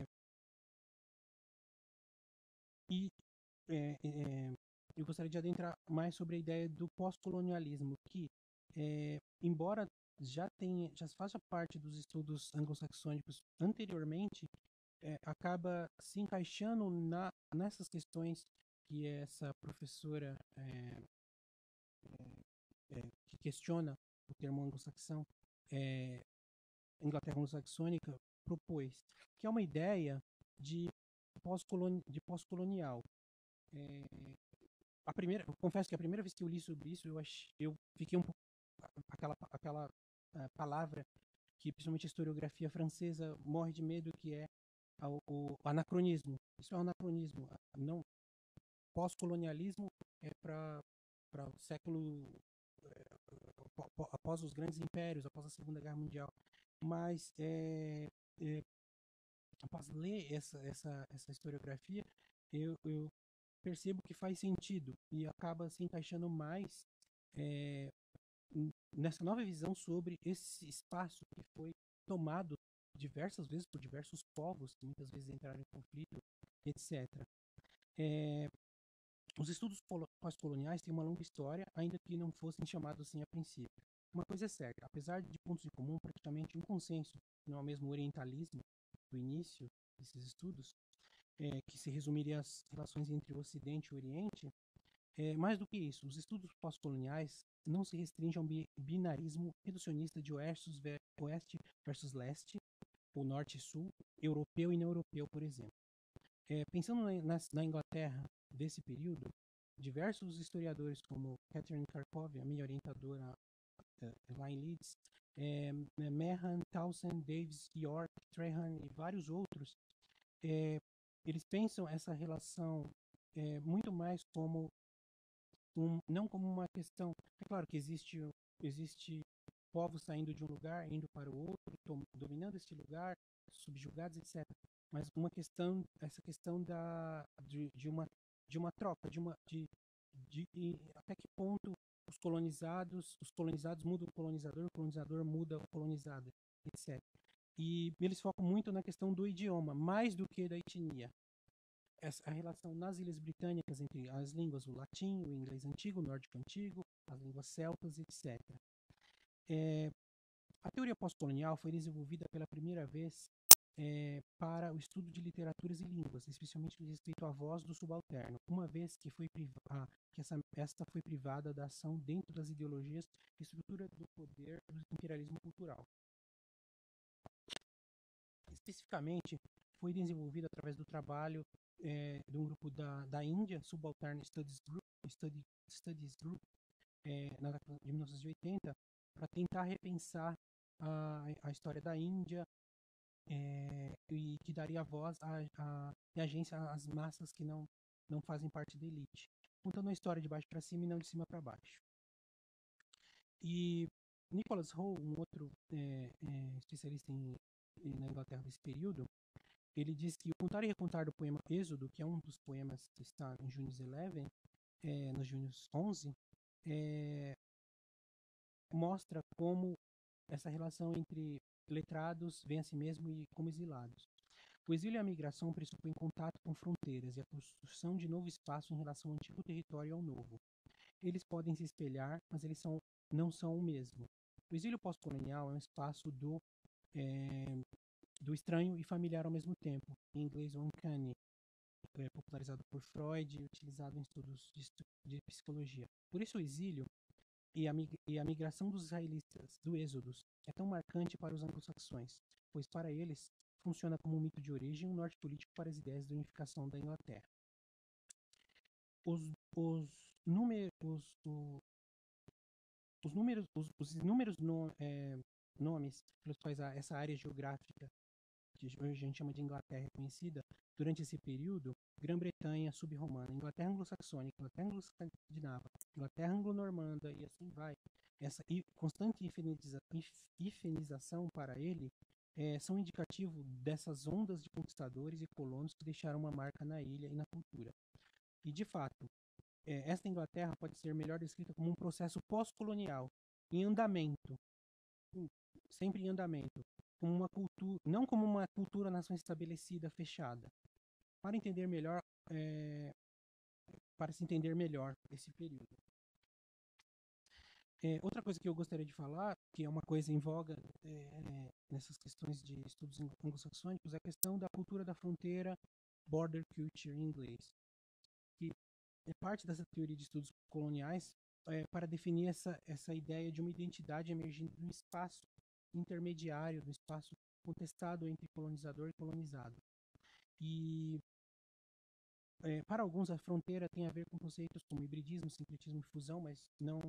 e é, é, eu gostaria de adentrar mais sobre a ideia do pós-colonialismo, que, é, embora já tenha, já faça parte dos estudos anglo-saxônicos anteriormente, é, acaba se encaixando na, nessas questões que essa professora é, é, que questiona o termo anglo-saxão, é, Inglaterra anglo-saxônica, propôs, que é uma ideia de pós-colonial. De pós-colonial. É, a primeira, eu confesso que a primeira vez que eu li sobre isso, eu, ach, eu fiquei um pouco aquela aquela uh, palavra que principalmente a historiografia francesa morre de medo, que é o, o anacronismo. Isso é um anacronismo. Não, pós-colonialismo é para para o século após os grandes impérios, após a Segunda Guerra Mundial. Mas é, é, após ler essa, essa, essa historiografia, eu, eu percebo que faz sentido e acaba se encaixando mais é, nessa nova visão sobre esse espaço que foi tomado diversas vezes por diversos povos, que muitas vezes entraram em conflito, etcétera. É, os estudos pós-coloniais têm uma longa história, ainda que não fossem chamados assim a princípio. Uma coisa é certa, apesar de pontos em comum, praticamente um consenso, não é o mesmo orientalismo do início desses estudos, é, que se resumiria às relações entre o Ocidente e o Oriente, é, mais do que isso, os estudos pós-coloniais não se restringem ao binarismo reducionista de oeste versus leste, ou norte e sul, europeu e não europeu, por exemplo. É, pensando na, na Inglaterra desse período, diversos historiadores como Catherine Karpov, a minha orientadora uh, lá em Leeds, é, Meehan, Townsend, Davis, York, Trahan e vários outros, é, eles pensam essa relação é, muito mais como um, não como uma questão. É claro que existe existe povos saindo de um lugar, indo para o outro, dominando este lugar, subjugados, etcétera. Mas uma questão, essa questão da de, de uma de uma troca, de uma de, de, de até que ponto os colonizados, os colonizados mudam o colonizador, o colonizador muda o colonizado, etcétera. E eles focam muito na questão do idioma, mais do que da etnia. Essa, a relação nas ilhas britânicas entre as línguas, o latim, o inglês antigo, o nórdico antigo, as línguas celtas, etcétera. É, a teoria pós-colonial foi desenvolvida pela primeira vez é, para o estudo de literaturas e línguas, especialmente no respeito à voz do subalterno, uma vez que, foi ah, que essa, esta foi privada da ação dentro das ideologias e estrutura do poder do imperialismo cultural. Especificamente, foi desenvolvido através do trabalho é, de um grupo da, da Índia, Subaltern Studies Group, Study, Studies Group é, na década de mil novecentos e oitenta, para tentar repensar a, a história da Índia é, e que daria voz à, à, à agência às massas que não, não fazem parte da elite, contando a história de baixo para cima e não de cima para baixo. E Nicholas Rowe, um outro é, é, especialista em, na Inglaterra desse período, ele diz que o contar e recontar do poema Êxodo, que é um dos poemas que está em June's Eleven, é, no Június onze, é, mostra como essa relação entre letrados vem a si mesmo e como exilados. O exílio e a migração pressupõem contato com fronteiras e a construção de novo espaço em relação ao antigo território e ao novo. Eles podem se espelhar, mas eles são, não são o mesmo. O exílio pós-colonial é um espaço do, é, do estranho e familiar ao mesmo tempo, em inglês uncanny, é, popularizado por Freud e utilizado em estudos de, de psicologia. Por isso o exílio e a, e a migração dos israelitas, do Êxodos, é tão marcante para os anglo-saxões, pois para eles funciona como um mito de origem, um norte político para as ideias de unificação da Inglaterra. Os, os, números, os, os números, os, os inúmeros no, é, nomes pelos quais a, essa área geográfica, que hoje a gente chama de Inglaterra, é conhecida, durante esse período, Grã-Bretanha sub-romana, Inglaterra anglo-saxônica, Inglaterra anglo-escandinava, Inglaterra anglo-normanda e assim vai. Essa constante hifeniza, hifenização para ele é, são indicativo dessas ondas de conquistadores e colonos que deixaram uma marca na ilha e na cultura. E, de fato, é, esta Inglaterra pode ser melhor descrita como um processo pós-colonial, em andamento, sempre em andamento, como uma cultura, não como uma cultura-nação estabelecida, fechada. Para entender melhor, é, para se entender melhor esse período. É, outra coisa que eu gostaria de falar, que é uma coisa em voga é, nessas questões de estudos anglo-saxônicos, é a questão da cultura da fronteira, border culture em inglês, que é parte dessa teoria de estudos coloniais é, para definir essa, essa ideia de uma identidade emergindo no espaço intermediário, no espaço contestado entre colonizador e colonizado. E é, para alguns a fronteira tem a ver com conceitos como hibridismo, sincretismo e fusão, mas não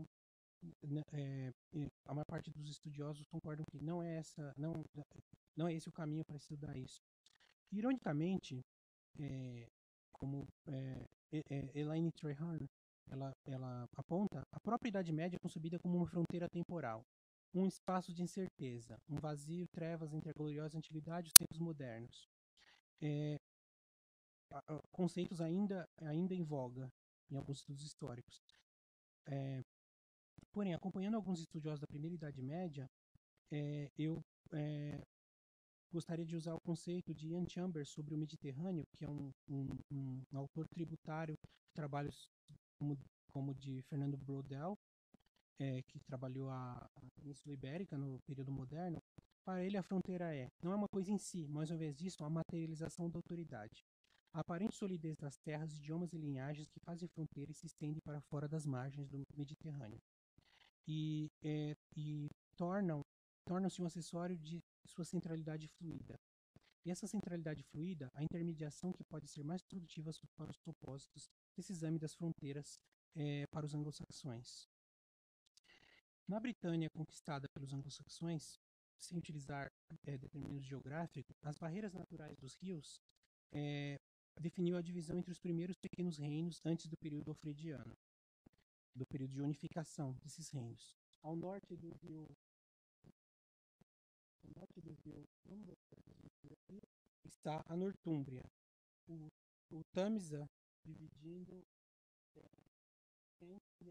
é, a maior parte dos estudiosos concordam que não é essa, não, não é esse o caminho para estudar isso. Ironicamente, é, como é, é, Elaine Treherne ela, ela aponta, a própria Idade Média é concebida como uma fronteira temporal, um espaço de incerteza, um vazio, trevas entre a gloriosa antiguidade e os tempos modernos. É, conceitos ainda, ainda em voga em alguns estudos históricos. É, porém, acompanhando alguns estudiosos da primeira Idade Média, é, eu é, gostaria de usar o conceito de Ian Chambers sobre o Mediterrâneo, que é um, um, um, um autor tributário de trabalhos como, como de Fernando Brodel, é, que trabalhou a, a Península Ibérica no período moderno. Para ele, a fronteira é, não é uma coisa em si, mas, ao invés disso, a materialização da autoridade. A aparente solidez das terras, idiomas e linhagens que fazem fronteira e se estendem para fora das margens do Mediterrâneo. E, é, e tornam, tornam-se um acessório de sua centralidade fluida. E essa centralidade fluida, a intermediação que pode ser mais produtiva para os propósitos desse exame das fronteiras é, para os anglo-saxões. Na Britânia conquistada pelos anglo-saxões, sem utilizar é, determinos geográficos, as barreiras naturais dos rios é, definiu a divisão entre os primeiros pequenos reinos antes do período alfrediano, do período de unificação desses reinos. Ao norte do rio, ao norte do rio está a Nortúmbria, o, o Tamisa dividindo entre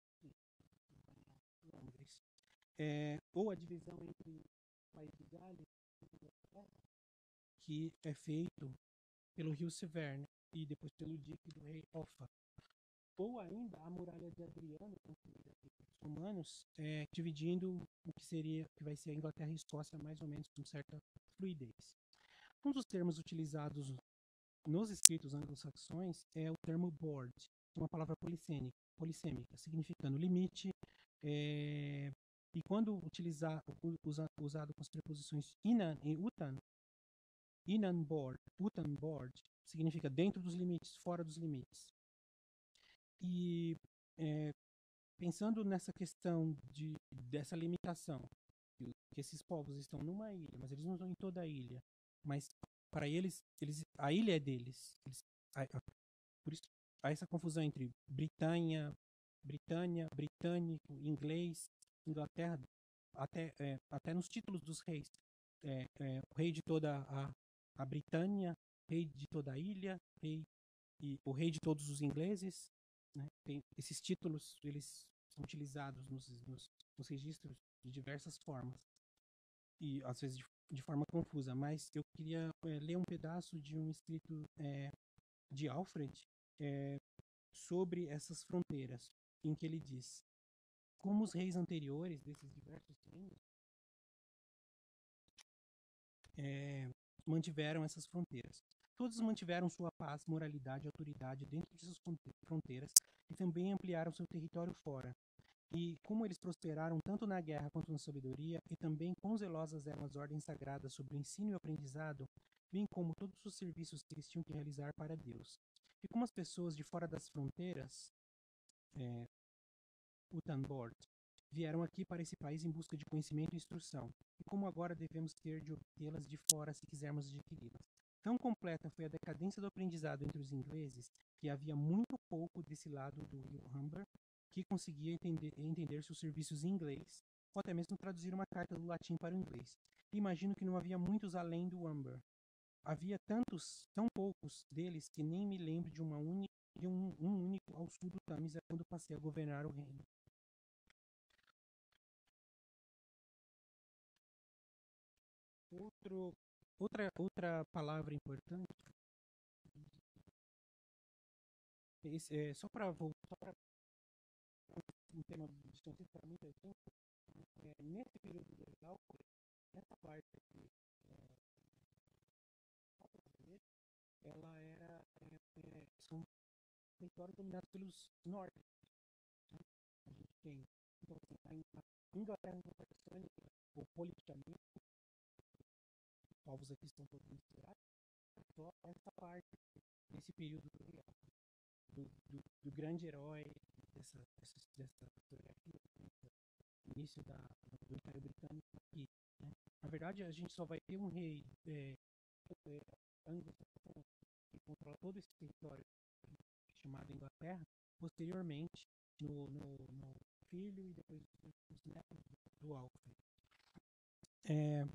Londres, é, ou a divisão entre o país de Gales e Inglaterra, que é feito pelo rio Severn e depois pelo dique do rei Offa, ou ainda a muralha de Adriano, construída pelos romanos, é, dividindo o que seria, que vai ser a Inglaterra e Escócia mais ou menos com certa fluidez. Um dos termos utilizados nos escritos anglo-saxões é o termo board, uma palavra polissêmica, polissêmica significando limite, é, e quando utilizar, usa, usado com as preposições inan e utan, inan board, utan board, significa dentro dos limites, fora dos limites. E é, pensando nessa questão de, dessa limitação, que, que esses povos estão numa ilha, mas eles não estão em toda a ilha, mas para eles, eles a ilha é deles. Eles, a, a, por isso há essa confusão entre Britânia, Britânia, britânico, inglês, Inglaterra, até, é, até nos títulos dos reis. É, é, o rei de toda a, a Britânia, rei de toda a ilha, rei, e o rei de todos os ingleses, né? Tem, esses títulos, eles são utilizados nos, nos, nos registros de diversas formas, e às vezes de, de forma confusa, mas eu queria é, ler um pedaço de um escrito é, de Alfred é, sobre essas fronteiras, em que ele diz: como os reis anteriores desses diversos reinos é, mantiveram essas fronteiras. Todos mantiveram sua paz, moralidade e autoridade dentro de suas fronteiras e também ampliaram seu território fora. E como eles prosperaram tanto na guerra quanto na sabedoria, e também quão zelosas eram as ordens sagradas sobre o ensino e o aprendizado, bem como todos os serviços que eles tinham que realizar para Deus. E como as pessoas de fora das fronteiras, é, Utanbord, vieram aqui para esse país em busca de conhecimento e instrução, e como agora devemos ter de obtê-las de fora se quisermos adquiri-las. Tão completa foi a decadência do aprendizado entre os ingleses que havia muito pouco desse lado do rio Humber que conseguia entender, entender seus serviços em inglês, ou até mesmo traduzir uma carta do latim para o inglês. E imagino que não havia muitos além do Humber. Havia tantos, tão poucos deles que nem me lembro de, uma uni, de um, um único ao sul do Tâmisa quando passei a governar o reino. Outro, outra, outra palavra importante, esse, é, só para voltar um tema de para muita gente, é, nesse período legal, nessa parte aqui, é, ela era é, é, são territórios dominados pelos nórdicos. Né? A gente tem, então, assim, a Inglaterra saxônica, ou politicamente, os povos aqui estão todos misturados, só essa parte desse período do real. Do, do, do grande herói dessa, dessa, dessa fotografia, do início da, do Império Britânico aqui. Né? Na verdade, a gente só vai ter um rei é, é, anglo-saxão que controla todo esse território chamado Inglaterra, posteriormente, no, no, no filho e depois os netos do, do Alfred. É,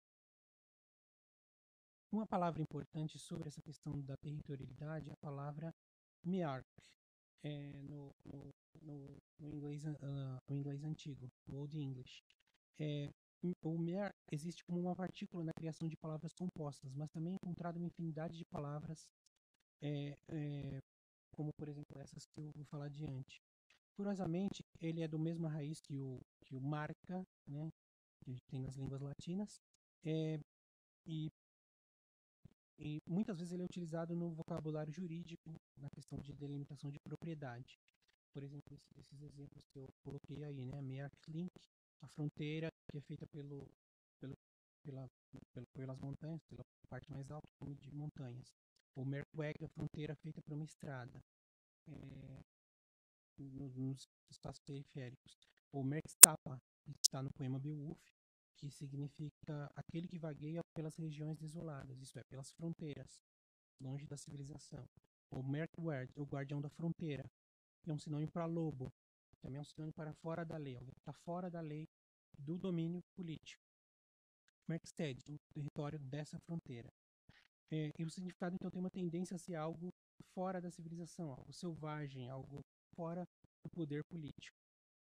uma palavra importante sobre essa questão da territorialidade é a palavra mearch. É, no, no, no, no, inglês, uh, no inglês antigo, no Old English. É, o mer existe como uma partícula na criação de palavras compostas, mas também é encontrado uma infinidade de palavras, é, é, como por exemplo essas que eu vou falar adiante. Curiosamente, ele é do mesma raiz que o, que o marca, né, que a gente tem nas línguas latinas, é, e E muias vezes ele é utilizado no vocabulário jurídico, na questão de delimitação de propriedade. Por exemplo, esses exemplos que eu coloquei aí, né? A Mearcklink, a fronteira que é feita pelo, pelo, pela, pelo, pelas montanhas, pela parte mais alta de montanhas. O Merkweg, a fronteira feita por uma estrada, é, nos, nos espaços periféricos. O Merkstapa, que está no poema Beowulf, que significa aquele que vagueia pelas regiões desoladas, isto é, pelas fronteiras, longe da civilização. O Merkwerd, o guardião da fronteira, que é um sinônimo para lobo, também é um sinônimo para fora da lei, alguém que está fora da lei do domínio político. Merkstead, o território dessa fronteira. É, e o significado, então, tem uma tendência a ser algo fora da civilização, algo selvagem, algo fora do poder político.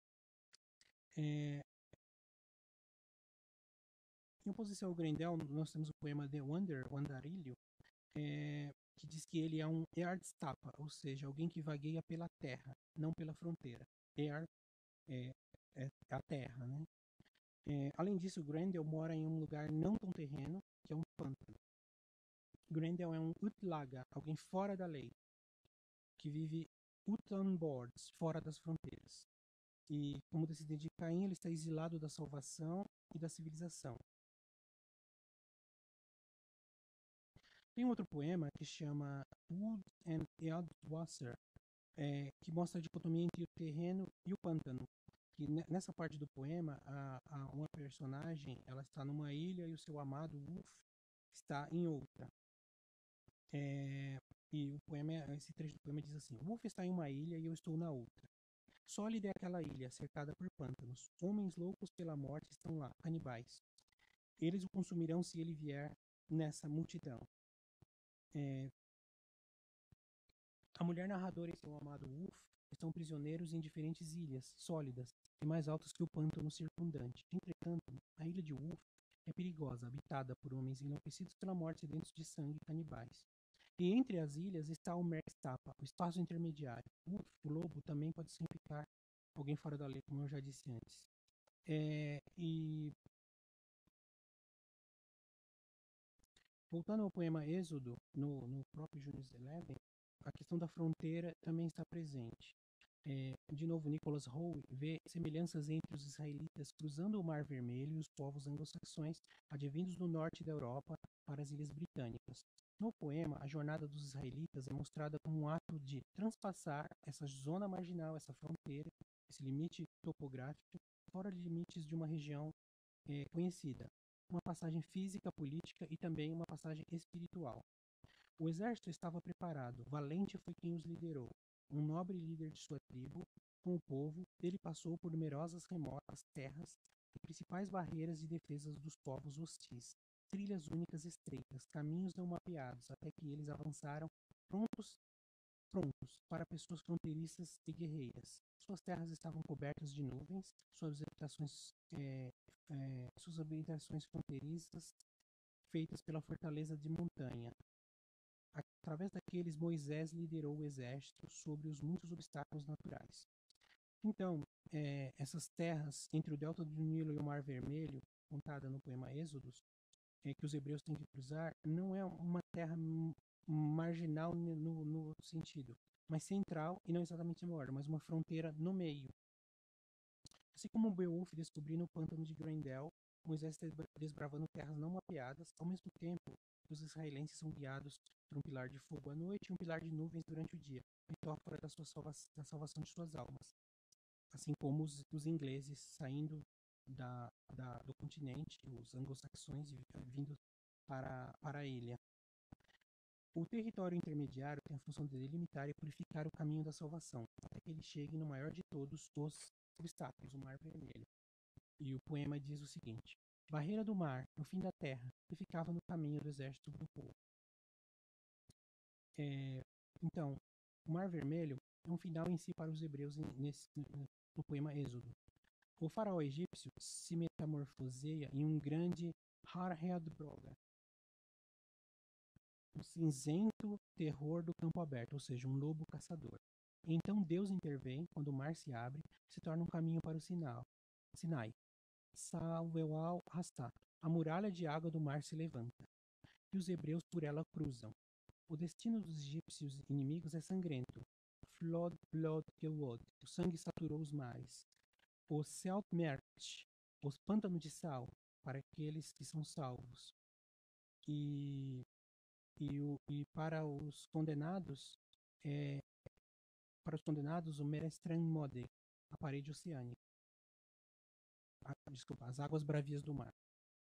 É, em oposição ao Grendel, nós temos o poema The Wander, o Andarilho, é, que diz que ele é um Eardstapa, ou seja, alguém que vagueia pela terra, não pela fronteira. Eard é, é a terra, né? É, além disso, Grendel mora em um lugar não tão terreno, que é um pântano. Grendel é um Utlaga, alguém fora da lei, que vive Utanbords, fora das fronteiras. E, como descendente de Caim, ele está exilado da salvação e da civilização. Tem outro poema que chama Wood and Eadwasser, é, que mostra a dicotomia entre o terreno e o pântano. Que nessa parte do poema, a, a uma personagem ela está numa ilha e o seu amado Wolf está em outra. É, e o poema, esse trecho do poema diz assim: Wolf está em uma ilha e eu estou na outra. Sólida é aquela ilha, cercada por pântanos. Homens loucos pela morte estão lá, canibais. Eles o consumirão se ele vier nessa multidão. É, a mulher narradora e seu amado Wolf estão prisioneiros em diferentes ilhas sólidas e mais altas que o pântano circundante. Entretanto, a ilha de Wolf é perigosa, habitada por homens enlouquecidos pela morte sedentos de sangue e canibais. E entre as ilhas está o Merstapa, o espaço intermediário. Wolf, o lobo, também pode significar alguém fora da lei, como eu já disse antes. É, e voltando ao poema Êxodo, no, no próprio Június Eleven, a questão da fronteira também está presente. É, de novo, Nicholas Howe vê semelhanças entre os israelitas cruzando o Mar Vermelho e os povos anglo-saxões advindos do norte da Europa para as Ilhas Britânicas. No poema, a jornada dos israelitas é mostrada como um ato de transpassar essa zona marginal, essa fronteira, esse limite topográfico, fora de limites de uma região é, conhecida. Uma passagem física, política e também uma passagem espiritual. O exército estava preparado, valente foi quem os liderou. Um nobre líder de sua tribo, com o povo, ele passou por numerosas remotas terras e principais barreiras de defesa dos povos hostis, trilhas únicas estreitas, caminhos não mapeados, até que eles avançaram prontos, prontos para pessoas fronteiriças e guerreiras. Suas terras estavam cobertas de nuvens, suas habitações, é, é, suas habitações fronteiriças feitas pela fortaleza de montanha. Através daqueles, Moisés liderou o exército sobre os muitos obstáculos naturais. Então, é, essas terras entre o delta do Nilo e o Mar Vermelho, contada no poema Êxodos, é, que os hebreus têm que cruzar, não é uma terra marginal no, no outro sentido, mas central e não exatamente maior, mas uma fronteira no meio. Assim como Beowulf descobrindo o pântano de Grendel, Moisés desbravando terras não mapeadas, ao mesmo tempo os israelenses são guiados por um pilar de fogo à noite e um pilar de nuvens durante o dia, metáfora da, sua salva da salvação de suas almas. Assim como os, os ingleses saindo da, da, do continente, os anglo-saxões vindo para, para a ilha. O território intermediário tem a função de delimitar e purificar o caminho da salvação, até que ele chegue no maior de todos os obstáculos, o Mar Vermelho. E o poema diz o seguinte: barreira do mar, no fim da terra, que ficava no caminho do exército do povo. É, então, o Mar Vermelho é um final em si para os hebreus nesse, no poema Êxodo. O faraó egípcio se metamorfoseia em um grande Har-Head-Broga, um cinzento terror do campo aberto, ou seja, um lobo caçador. Então Deus intervém quando o mar se abre e se torna um caminho para o Sinal, Sinai. Salveual Rastá. A muralha de água do mar se levanta, e os hebreus por ela cruzam. O destino dos egípcios inimigos é sangrento. Flod, Blod, Gewod. O sangue saturou os mares. O Seltmerch, os pântanos de sal, para aqueles que são salvos. E, e, o, e para os condenados, é, para os condenados, o Merestran Mode, a parede oceânica. A, desculpa, as águas bravias do mar.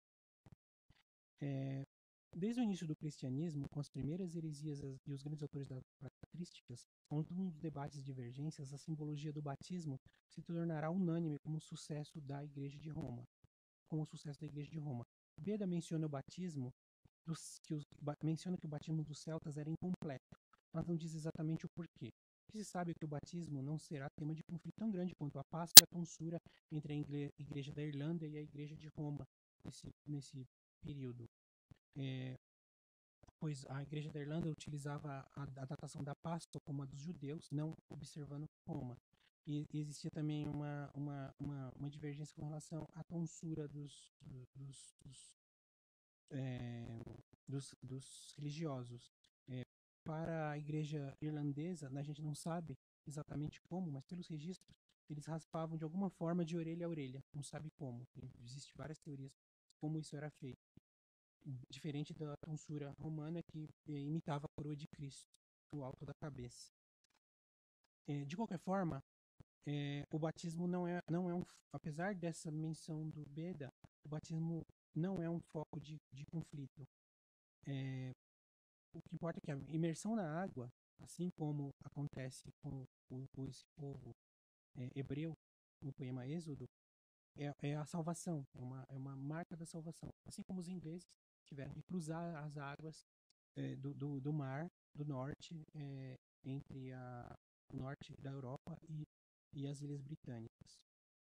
É, desde o início do cristianismo, com as primeiras heresias e os grandes autores das patrísticas, com um dos debates e divergências, a simbologia do batismo se tornará unânime como o sucesso da Igreja de Roma. Como o sucesso da Igreja de Roma. Beda menciona o batismo, dos, que os, menciona que o batismo dos celtas era incompleto, mas não diz exatamente o porquê. O que se sabe é que o batismo não será tema de conflito tão grande quanto a Páscoa e a tonsura entre a Igreja da Irlanda e a Igreja de Roma nesse, nesse período. É, pois a Igreja da Irlanda utilizava a, a datação da Páscoa como a dos judeus, não observando Roma. E, e existia também uma, uma, uma, uma divergência com relação à tonsura dos, dos, dos, é, dos, dos religiosos. É, para a Igreja irlandesa, a gente não sabe exatamente como, mas pelos registros, eles raspavam de alguma forma de orelha a orelha, não sabe como. Existem várias teorias como isso era feito. Diferente da tonsura romana que eh, imitava a coroa de Cristo no alto da cabeça. Eh, de qualquer forma, eh, o batismo não é, não é um, apesar dessa menção do Beda, o batismo não é um foco de, de conflito. Eh, o que importa é que a imersão na água, assim como acontece com, com, com esse povo eh, hebreu no poema Êxodo, é, é a salvação, é uma, é uma marca da salvação. Assim como os ingleses tiveram que cruzar as águas é, do, do, do mar do norte é, entre a, o norte da Europa e, e as Ilhas Britânicas.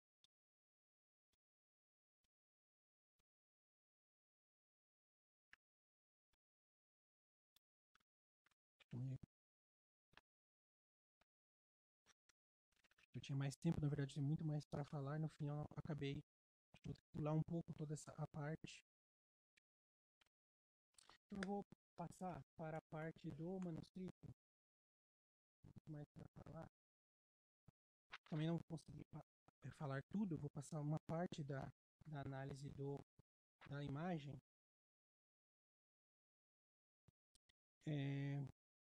Eu tinha mais tempo, na verdade, tinha muito mais para falar. No final, acabei de pular um pouco toda essa a parte. Então, eu vou passar para a parte do manuscrito. Muito mais para falar. Também não vou conseguir falar tudo. Eu vou passar uma parte da, da análise do, da imagem. É,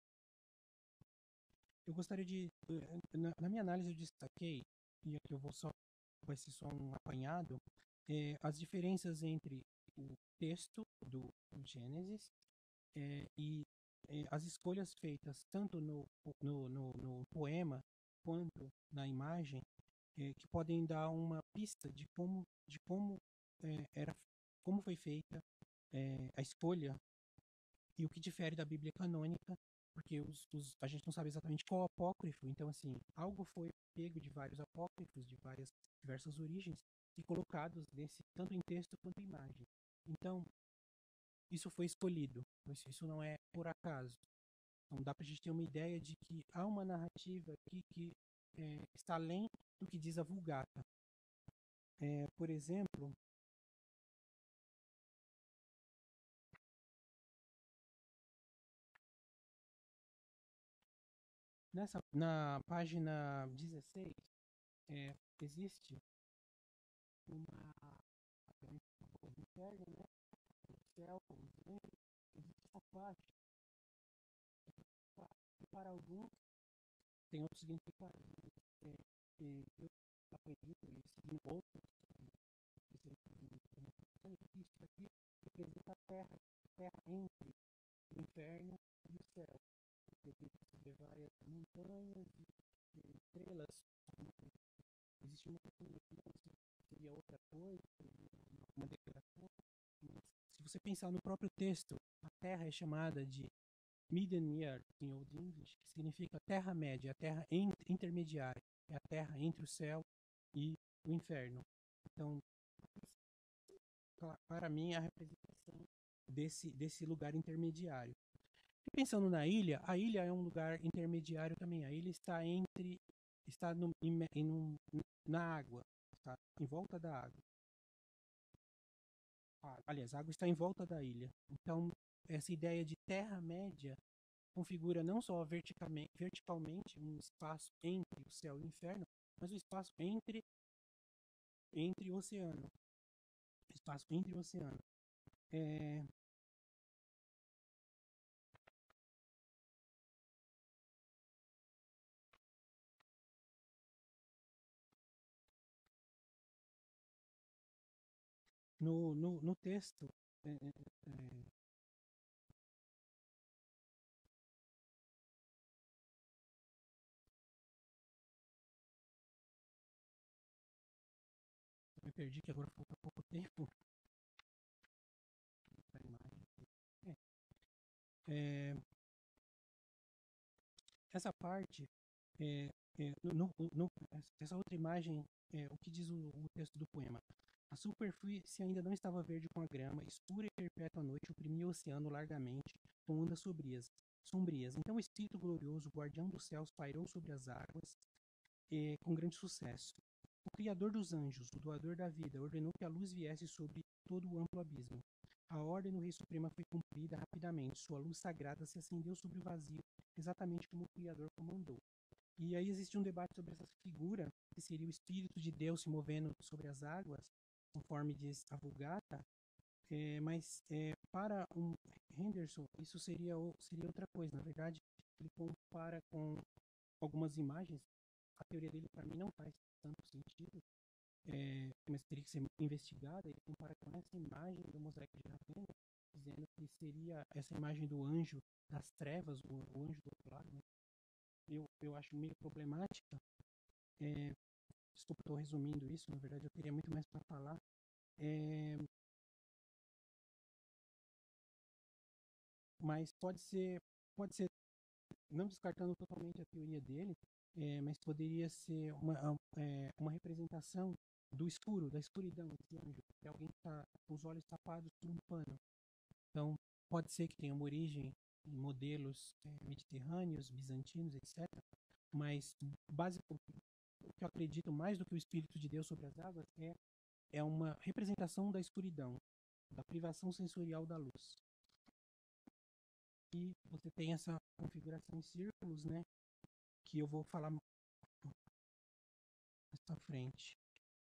eu gostaria de, na, na minha análise eu destaquei, e aqui eu vou só, vai ser só um apanhado, é, as diferenças entre o texto do, do Gênesis é, e é, as escolhas feitas tanto no, no, no, no poema quanto na imagem, é, que podem dar uma pista de como, de como é, era, como foi feita é, a escolha e o que difere da Bíblia canônica, porque os, os, a gente não sabe exatamente qual apócrifo, então assim, algo foi pego de vários apócrifos, de várias diversas origens, e colocados nesse, tanto em texto quanto em imagem. Então, isso foi escolhido, isso não é por acaso. Então dá para a gente ter uma ideia de que há uma narrativa aqui que é, está além do que diz a Vulgata. É, por exemplo, nessa, na página dezesseis, é, existe uma o inferno, né? O céu, os anjos, existe essa parte. Para alguns, tem outros significados. É, é, eu acredito, e seguindo outros, isso aqui representa a terra, a terra entre o inferno e o céu. Porque você vê várias montanhas e estrelas. Existe uma coisa, seria outra coisa, uma declaração. Se você pensar no próprio texto, a terra é chamada de Midden Earth, em Old English, que significa terra média, a terra intermediária, é a terra entre o céu e o inferno. Então, para mim, é a representação desse, desse lugar intermediário. E pensando na ilha, a ilha é um lugar intermediário também. A ilha está entre, está no, em, em, na água, está em volta da água. Ah, aliás, a água está em volta da ilha. Então, essa ideia de terra-média configura não só verticalmente, verticalmente um espaço entre o céu e o inferno, mas o um espaço entre, entre o oceano. Espaço entre o oceano. É... No, no, no texto, é, é, eu me perdi que agora falta pouco tempo. É, é, essa parte, é, é, no, no, essa outra imagem, é, o que diz o, o texto do poema? A superfície ainda não estava verde com a grama, escura e perpétua noite oprimia o oceano largamente, com ondas sombrias. sombrias. Então o Espírito glorioso, o guardião dos céus, pairou sobre as águas eh, com grande sucesso. O Criador dos anjos, o doador da vida, ordenou que a luz viesse sobre todo o amplo abismo. A ordem do Rei Supremo foi cumprida rapidamente. Sua luz sagrada se acendeu sobre o vazio, exatamente como o Criador comandou. E aí existe um debate sobre essa figura, que seria o Espírito de Deus se movendo sobre as águas, conforme diz a Vulgata, é, mas é, para um Henderson isso seria, seria outra coisa. Na verdade, ele compara com algumas imagens. A teoria dele, para mim, não faz tanto sentido, é, mas teria que ser investigada. Ele compara com essa imagem do mosaico de Ravenna, dizendo que seria essa imagem do anjo das trevas, o, o anjo do outro lado. Né? Eu, eu acho meio problemática. É, desculpa, estou resumindo isso. Na verdade, eu teria muito mais para falar. É, mas pode ser, pode ser, não descartando totalmente a teoria dele, é, mas poderia ser uma, é, uma representação do escuro, da escuridão, esse anjo, é alguém que está com os olhos tapados por um pano. Então, pode ser que tenha uma origem em modelos é, mediterrâneos, bizantinos, etcétera. Mas, basicamente, o que eu acredito mais do que o Espírito de Deus sobre as águas é, é uma representação da escuridão, da privação sensorial da luz. E você tem essa configuração em círculos, né? Que eu vou falar mais à frente.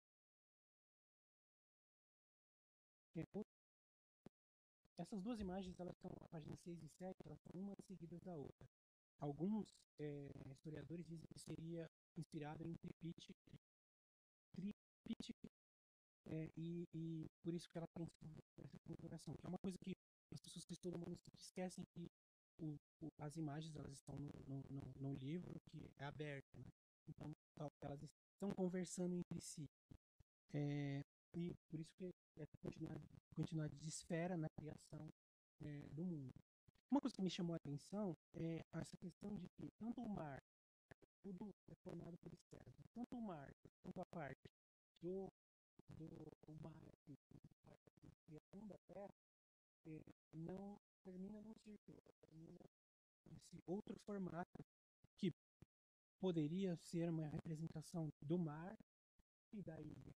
Essas duas imagens, elas são, a página seis e sete, elas são uma seguida da outra. Alguns é, historiadores dizem que seria inspirado em Tripitych, Tripitych é, e, e por isso que ela tem essa configuração, que é uma coisa que as pessoas que estudam manuscrito esquecem que o, o, as imagens elas estão no, no, no, no livro que é aberto, né? Então elas estão conversando entre si. É, e por isso que é continuidade, continuidade de esfera na criação é, do mundo. Uma coisa que me chamou a atenção é essa questão de que tanto o mar, tudo é formado por esferas, tanto o mar, tanto a parte do, do, do mar, assim, a criação da Terra, é, não termina num círculo, termina nesse outro formato que poderia ser uma representação do mar e da ilha,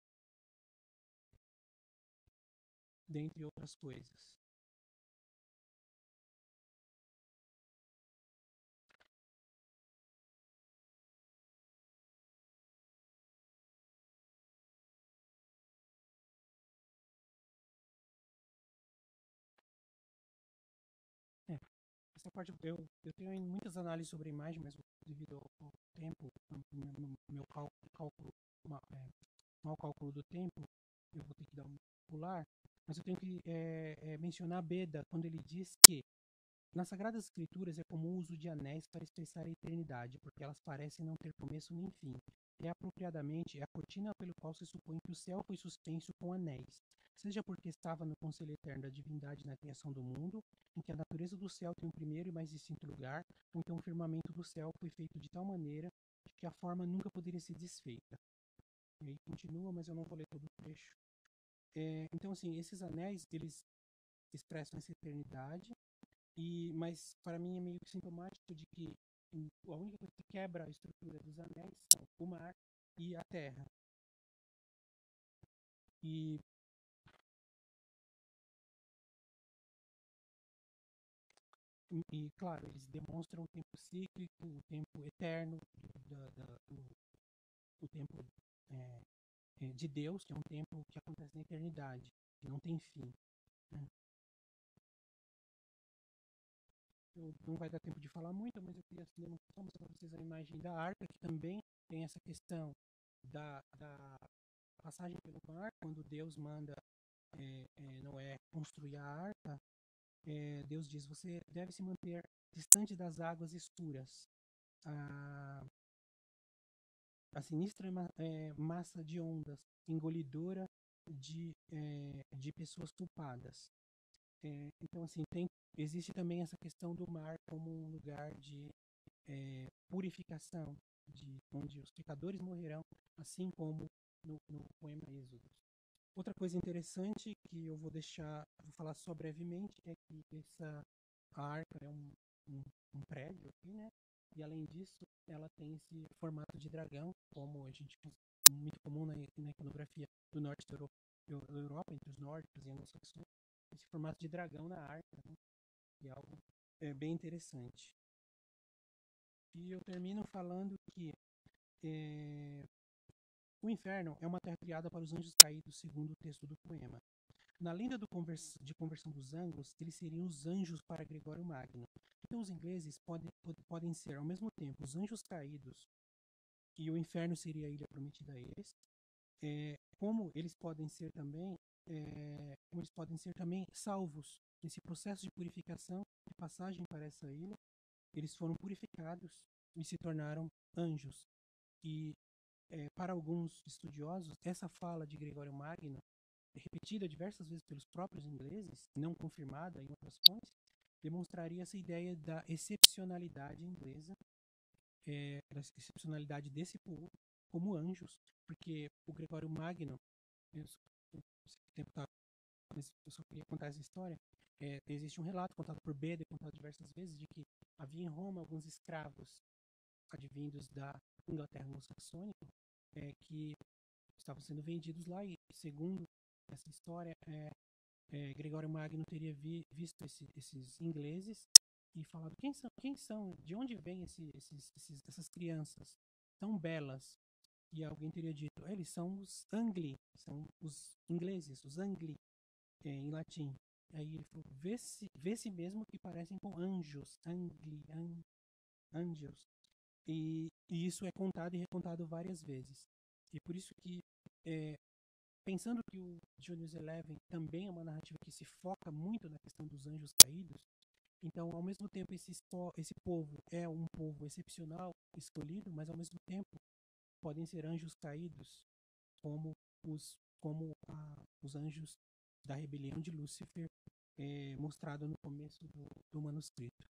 dentre outras coisas. É, essa parte eu, eu tenho muitas análises sobre a imagem, mas devido ao, ao tempo, ao meu, meu cálculo, cálculo uma, é, mau cálculo do tempo, eu vou ter que dar um pular, mas eu tenho que é, é, mencionar Beda quando ele diz que nas Sagradas Escrituras é comum o uso de anéis para expressar a eternidade, porque elas parecem não ter começo nem fim. E apropriadamente é a cortina pelo qual se supõe que o céu foi suspenso com anéis, seja porque estava no conselho eterno da divindade na criação do mundo, em que a natureza do céu tem um primeiro e mais distinto lugar, ou então o firmamento do céu foi feito de tal maneira que a forma nunca poderia ser desfeita. E aí continua, mas eu não vou ler todo o trecho. É, então, assim, esses anéis, eles expressam essa eternidade, e, mas para mim é meio que sintomático de que a única coisa que quebra a estrutura dos anéis são o mar e a terra. E, e claro, eles demonstram o tempo cíclico, o tempo eterno, da, da, do, o tempo é, de Deus, que é um tempo que acontece na eternidade, que não tem fim. Né? Eu, não vai dar tempo de falar muito, mas eu queria demonstrar para vocês a imagem da arca, que também tem essa questão da, da passagem pelo mar, quando Deus manda é, é, Noé construir a arca, é, Deus diz, você deve se manter distante das águas escuras. A, a sinistra é, massa de ondas, engolidora de, é, de pessoas culpadas. É, então, assim, tem, existe também essa questão do mar como um lugar de é, purificação, de onde os pecadores morrerão, assim como no, no poema Êxodo. Outra coisa interessante que eu vou deixar, vou falar só brevemente, é que essa a arca é um, um, um prédio aqui, né? E além disso, ela tem esse formato de dragão, como a gente muito comum na, na iconografia do norte da Europa, Europa, entre os nórdicos e anglo-saxões, esse formato de dragão na arca, né? Que é algo é, bem interessante. E eu termino falando que é, o inferno é uma terra criada para os anjos caídos, segundo o texto do poema. Na lenda do convers de conversão dos anglos, eles seriam os anjos para Gregório Magno. Então os ingleses podem, podem ser, ao mesmo tempo, os anjos caídos, e o inferno seria a ilha prometida a eles, é, como eles podem ser também, é, como eles podem ser também salvos nesse processo de purificação, de passagem para essa ilha. Eles foram purificados e se tornaram anjos. E é, para alguns estudiosos, essa fala de Gregório Magno, repetida diversas vezes pelos próprios ingleses, não confirmada em outras fontes, demonstraria essa ideia da excepcionalidade inglesa é, da excepcionalidade desse povo como anjos, porque o Gregório Magno, eu, eu, tempo tá, mas eu só queria contar essa história. É, existe um relato contado por Beda, contado diversas vezes, de que havia em Roma alguns escravos advindos da Inglaterra anglo-saxônica é, que estavam sendo vendidos lá e, segundo essa história, é, é, Gregório Magno teria vi, visto esse, esses ingleses e falado: quem são, quem são, de onde vêm esse, esses, esses, essas crianças tão belas? E alguém teria dito: eles são os Angli, são os ingleses, os Angli, é, em latim. Aí ele falou: vê-se vê -se mesmo que parecem com anjos, Angli, an, angels. E, e isso é contado e recontado várias vezes. E por isso que, é, pensando que o Johnny's Eleven também é uma narrativa que se foca muito na questão dos anjos caídos, então, ao mesmo tempo, esse, esse povo é um povo excepcional, escolhido, mas ao mesmo tempo podem ser anjos caídos, como os, como a, os anjos da rebelião de Lúcifer, é, mostrado no começo do, do manuscrito.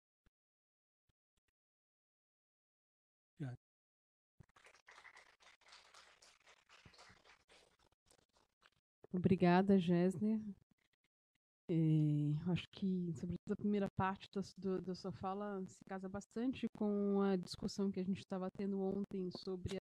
Já. Obrigada, Gessner. É, acho que, sobretudo, a primeira parte da, do, da sua fala se casa bastante com a discussão que a gente estava tendo ontem sobre